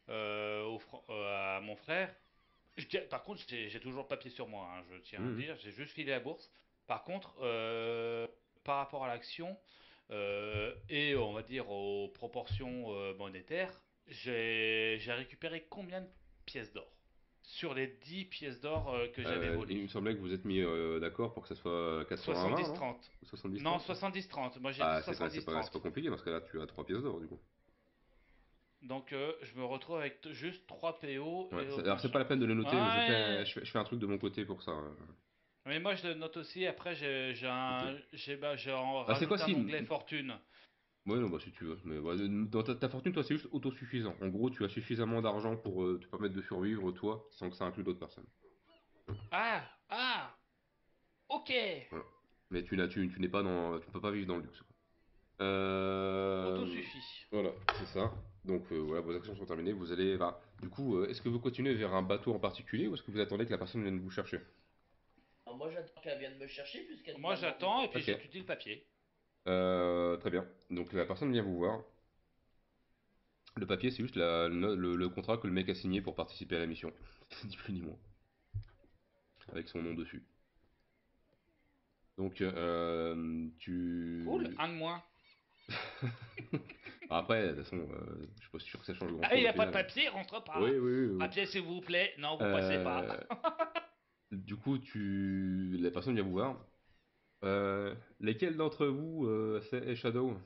à mon frère. Par contre, j'ai toujours le papier sur moi, hein, je tiens à Mhm. dire. J'ai juste filé la bourse. Par contre, par rapport à l'action et on va dire aux proportions monétaires, j'ai récupéré combien de pièces d'or sur les 10 pièces d'or que j'avais volées? Il me semblait que vous êtes mis d'accord pour que ça soit 80-20, non? 70-30. Ou Non, 70-30? 70-30. Moi j'ai Ah, c'est 70-30. pas compliqué parce que là, tu as 3 pièces d'or du coup. Donc je me retrouve avec juste 3 PO Ouais, et l'autre alors c'est pas machin. la peine de le noter, mais Ouais. je fais un truc de mon côté pour ça. Mais moi je le note aussi. Après Ok. j'ai en Bah, c'est quoi rajouté un si. onglet fortune. Ouais, non, bah si tu veux. Mais ouais, dans ta fortune, toi, c'est juste autosuffisant. En gros, tu as suffisamment d'argent pour te permettre de survivre, toi, sans que ça inclue d'autres personnes. Ah, ok. Voilà. Mais tu n'es pas tu ne peux pas vivre dans le luxe, quoi. Autosuffit. Voilà, c'est ça. Donc voilà, vos actions sont terminées. Vous allez. Bah, du coup, est-ce que vous continuez vers un bateau en particulier ou est-ce que vous attendez que la personne vienne vous chercher? Alors moi, j'attends qu'elle vienne me chercher puisqu'elle Moi m'a demandé. j'attends et puis Ok. j'étudie le papier. Très bien. Donc la personne vient vous voir. Le papier, c'est juste le contrat que le mec a signé pour participer à la mission. Ni plus ni moins. Avec son nom dessus. Donc, Cool, tu. un de moins. Après, de toute façon, je suis pas sûr que ça change grand Ah, il chose n'y au a pas de final. papier, rentre pas. Oui, oui, oui, oui. Papier s'il vous plaît. Non, vous passez pas. Euh, du coup, la personne vient vous voir. Lesquels d'entre vous c'est Shadow?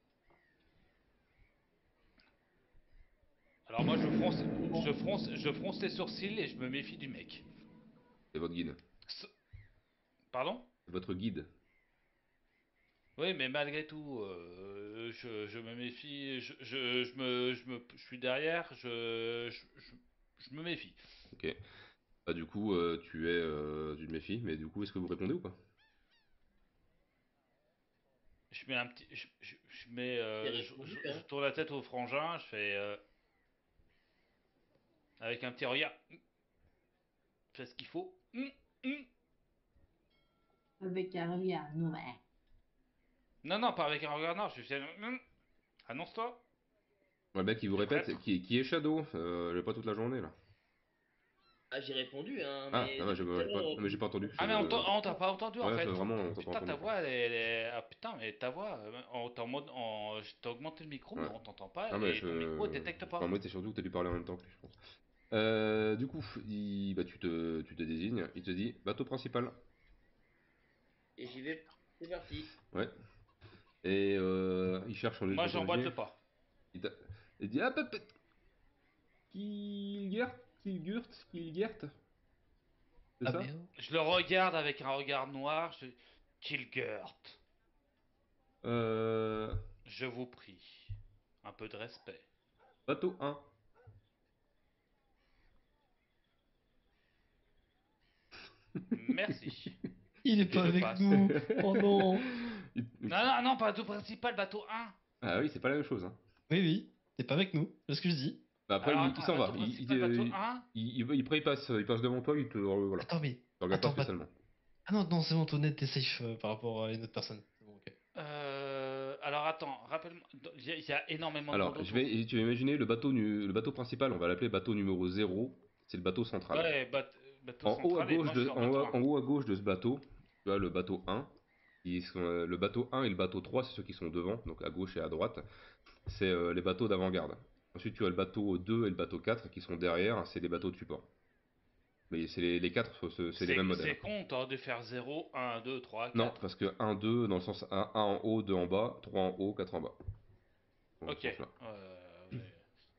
Alors moi je fronce les sourcils et je me méfie du mec. C'est votre guide. S- Pardon? C'est votre guide. Oui, mais malgré tout, je me méfie, je suis derrière, je me méfie. Ok. Bah, du coup, tu te méfies, mais du coup, est-ce que vous répondez ou pas? Je mets un petit, je mets, J'ai répondu, je hein. tourne la tête au frangin, je fais avec un petit regard, fais ce qu'il faut. Hum. Avec un regard noir. Non, non, pas avec un regard, non, je fais, annonce-toi, Ouais, le mec, il vous tu es répète prêtre? qui est Shadow? J'ai pas toute la journée là. Ah, j'ai répondu, hein, Ah, mais ah ouais, depuis tout à l'heure. mais j'ai pas entendu. Ah mais on t'a pas entendu en Ouais, fait. vraiment, on t'a pas Putain ta entendu. voix ah putain mais ta voix je t'ai augmenté le micro mais Ouais. on t'entend pas Ah, mais et ton micro détecte pas. enfin, moi, c'est surtout que t'as dû parler en même temps que lui, je pense. Du coup, bah, tu te désignes, il te dit bateau principal. Et j'y vais. C'est parti. Ouais. Et il cherche en lieu de Moi, j'emboîte pathologie. le pas. Il, t'a- il dit hop, hop, hop, Kilgert, Kilgert, c'est Ah ça? merde. Je le regarde avec un regard noir. Kilgert, Euh, je vous prie. Un peu de respect. bateau 1. Merci. Il est Et pas je avec passe. nous. Oh non. Non, non, non, bateau principal, bateau 1. Ah oui, c'est pas la même chose, hein. Oui, oui. T'es pas avec nous. C'est ce que je dis. Bah, après, Alors il attends, s'en va. bateau principal, bateau 1. Il passe devant toi, voilà. Attends, mais. Il te regarde pas Attends, spécialement. ah non, non, c'est bon, Tonnet, t'es safe par rapport à une autre personne. C'est bon, ok. Alors attends, rappelle-moi. Il y a énormément de Alors, monde autour. tu vas imaginer le bateau principal, on va l'appeler bateau numéro 0. C'est le bateau central. Ouais, bateau central et moi je suis en bateau 1. En haut à gauche de ce bateau, tu as le bateau 1. Le bateau 1 et le bateau 3, c'est ceux qui sont devant, donc à gauche et à droite. C'est les bateaux d'avant-garde. Ensuite, tu as le bateau 2 et le bateau 4 qui sont derrière, c'est les bateaux de support. Mais c'est les 4, c'est les mêmes modèles. C'est con, t'aurais dû faire 0, 1, 2, 3, Non, 4. parce que 1, 2, dans le sens un en haut, 2 en bas, 3 en haut, 4 en bas. Dans ce Ok. sens-là. Ouais.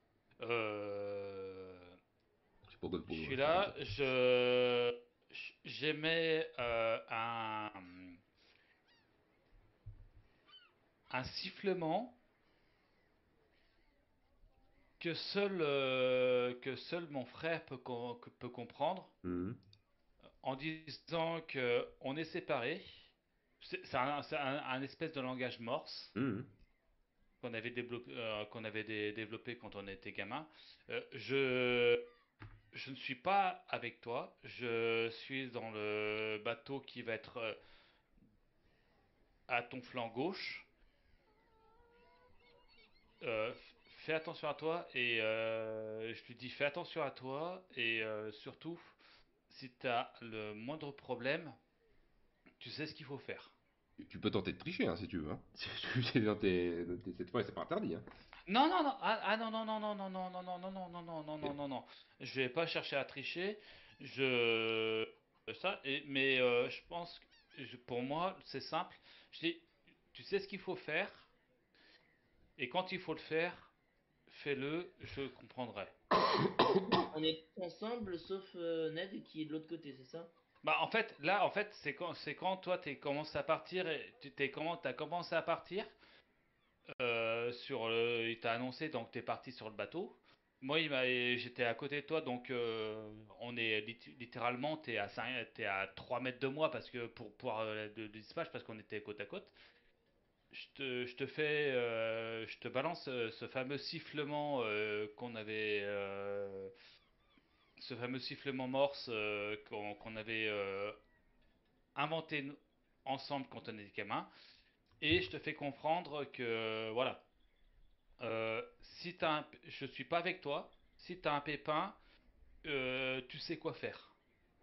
Euh, C'est pas code je pour le suis reste, c'est comme ça. là, j'émets un sifflement que seul mon frère peut comprendre Mhm. en disant que on est séparés. C'est un espèce de langage morse Mhm. qu'on avait développé quand on était gamin. Je ne suis pas avec toi. Je suis dans le bateau qui va être à ton flanc gauche. Fais attention à toi et je lui dis fais attention à toi et surtout si tu as le moindre problème, tu sais ce qu'il faut faire. Tu peux tenter de tricher hein, si tu veux. Hein. Cette fois, c'est pas interdit. Hein. Non non non non non non non non non non non non non non non non Ok. non non non. Je vais pas chercher à tricher. Je mais je pense que pour moi c'est simple. Je dis tu sais ce qu'il faut faire et quand il faut le faire, fais-le, je comprendrai. On est tous ensemble, sauf Ned qui est de l'autre côté, c'est ça? Bah en fait c'est quand toi t'es commencé à partir et t'as commencé à partir il t'a annoncé donc t'es parti sur le bateau. Moi j'étais à côté de toi donc on est littéralement t'es à 3 mètres de moi parce que pour pouvoir de dispatch parce qu'on était côte à côte. Je te fais je te balance ce fameux sifflement qu'on avait ce fameux sifflement morse qu'on avait inventé ensemble quand on était gamin. Et je te fais comprendre que, voilà, si je suis pas avec toi, si tu as un pépin, tu sais quoi faire.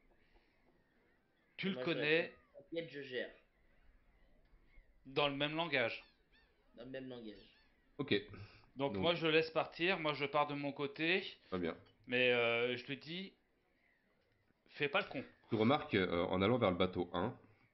Tu Et le moi je réponds, connais t'inquiète, je gère. dans le même langage. Dans le même langage. Ok. Donc Donc, moi je le laisse partir, moi je pars de mon côté, pas bien. mais je lui dis, fais pas le con. Tu remarques en allant vers le bateau 1,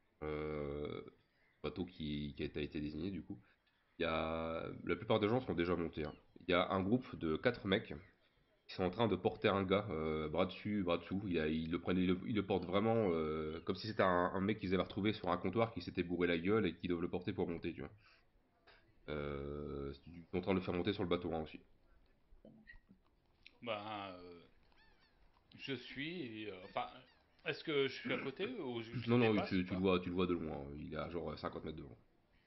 bateau qui a été désigné du coup, la plupart des gens sont déjà montés. Hein. Il y a un groupe de 4 mecs qui sont en train de porter un gars bras dessus, bras dessous. Il le porte vraiment comme si c'était un mec qu'ils avaient retrouvé sur un comptoir qui s'était bourré la gueule et qui doivent le porter pour monter, tu vois. Ils sont en train de le faire monter sur le bateau 1 aussi. Ben, je suis, enfin, est-ce que je suis à côté ou je Non, les non, dépasse ou pas? tu le vois de loin. Il est à genre 50 mètres devant.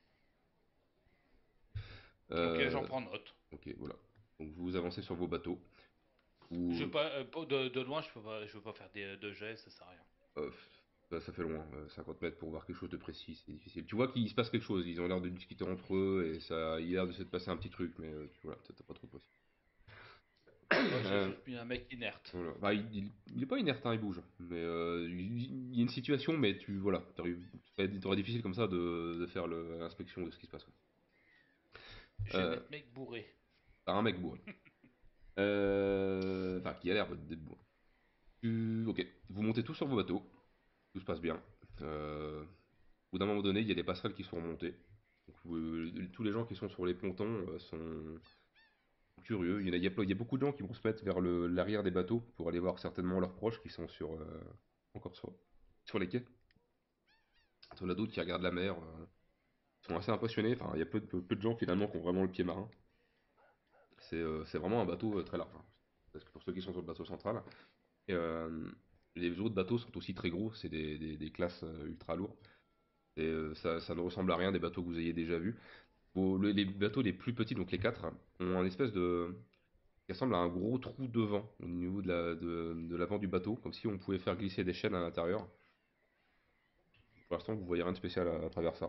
Ok, j'en Euh, prends note. ok, voilà. Donc vous avancez sur vos bateaux. Je Ou veux pas, de loin, je peux pas faire de jets, ça sert à rien. euh, ça fait loin, 50 mètres pour voir quelque chose de précis, c'est difficile. Tu vois qu'il se passe quelque chose, ils ont l'air de discuter entre eux et ça, il a l'air de se passer un petit truc, mais voilà, t'as pas trop de précis. Moi, j'ai Euh, juste mis un mec inerte. voilà. Bah, il est pas inerte, hein, il bouge. Mais il y a une situation, mais voilà, t'aurais difficile comme ça de faire l'inspection de ce qui se passe. Quoi. Je vais Euh, mettre mec bourré. T'as un mec bourré. Enfin, qui a l'air d'être bon. Ok, vous montez tous sur vos bateaux, tout se passe bien. Au bout d'un moment donné, il y a des passerelles qui sont remontées. Donc, tous les gens qui sont sur les pontons sont curieux. Il y a beaucoup de gens qui vont se mettre vers l'arrière des bateaux pour aller voir certainement leurs proches qui sont encore sur les quais. On a d'autres qui regardent la mer, sont assez impressionnés. Enfin, il y a peu de gens finalement qui ont vraiment le pied marin. C'est vraiment un bateau très large, hein. Parce que pour ceux qui sont sur le bateau central. Et, les autres bateaux sont aussi très gros, c'est des classes ultra lourds. Et ça ne ressemble à rien des bateaux que vous ayez déjà vus. Les bateaux les plus petits, donc les 4, ont un espèce de, qui ressemble à un gros trou devant, au niveau de l'avant du bateau, comme si on pouvait faire glisser des chaînes à l'intérieur. Pour l'instant, vous voyez rien de spécial à travers ça.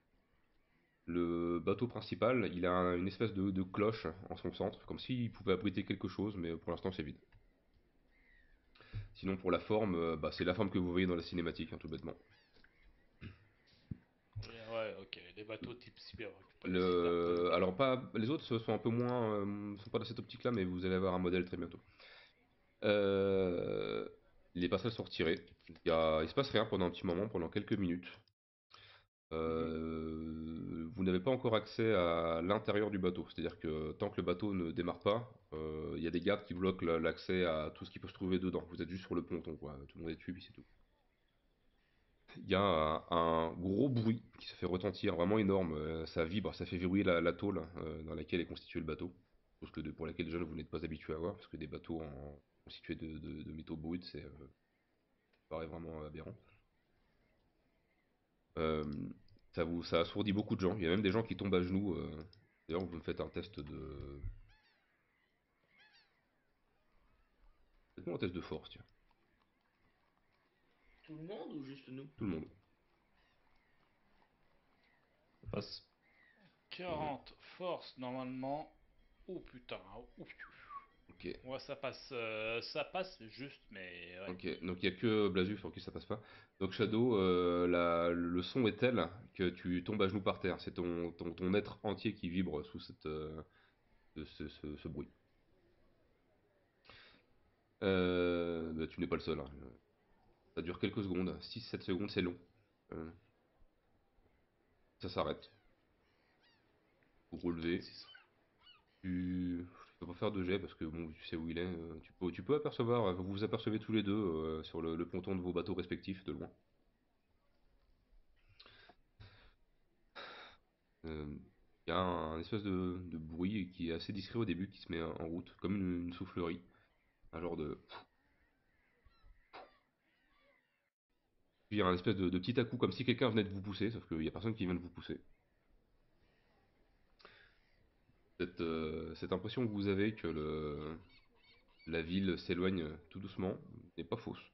Le bateau principal, il a une espèce de cloche en son centre, comme s'il pouvait abriter quelque chose, mais pour l'instant c'est vide. Sinon pour la forme, bah, c'est la forme que vous voyez dans la cinématique, hein, tout bêtement. Ouais, ok, des bateaux type cyberpunk, site un peu. Alors pas, les autres sont un peu moins, sont pas dans cette optique-là, mais vous allez avoir un modèle très bientôt. Euh, les passerelles sont retirées. Il se passe rien pendant un petit moment, pendant quelques minutes. Vous n'avez pas encore accès à l'intérieur du bateau, c'est-à-dire que tant que le bateau ne démarre pas, il y a des gardes qui bloquent l'accès à tout ce qui peut se trouver dedans. Vous êtes juste sur le ponton, quoi. Tout le monde est dessus, puis c'est tout. Il y a un gros bruit qui se fait retentir, vraiment énorme. Ça vibre, ça fait verrouiller la tôle dans laquelle est constitué le bateau. Chose pour laquelle déjà vous n'êtes pas habitué à voir, parce que des bateaux constitués de métaux bruts, ça paraît vraiment aberrant. Euh, ça assourdit beaucoup de gens. Il y a même des gens qui tombent à genoux. D'ailleurs, vous me faites un test de. Faites-moi un test de force, tiens. Tout le monde ou juste nous? Tout le monde. Ça passe. 40 force normalement. Oh putain, ouf. Ok. Ouais, ça passe juste, mais ouais. Ok. Donc il n'y a que Blazu sur qui ça passe pas. Donc Shadow, le son est tel que tu tombes à genoux par terre. C'est ton être entier qui vibre sous ce bruit. Bah, tu n'es pas le seul, hein. Ça dure quelques secondes. 6-7 secondes, c'est long. Euh, ça s'arrête. Vous relevez. Si Tu peux pas faire de jet parce que bon, tu sais où il est. Tu peux apercevoir, vous vous apercevez tous les deux sur le ponton de vos bateaux respectifs de loin. Euh, Il y a un espèce de bruit qui est assez discret au début qui se met en route, comme une soufflerie. Un genre de. Puis il y a un espèce de petit à-coup, comme si quelqu'un venait de vous pousser, sauf qu'il n'y a personne qui vient de vous pousser. Cette impression que vous avez que la ville s'éloigne tout doucement n'est pas fausse.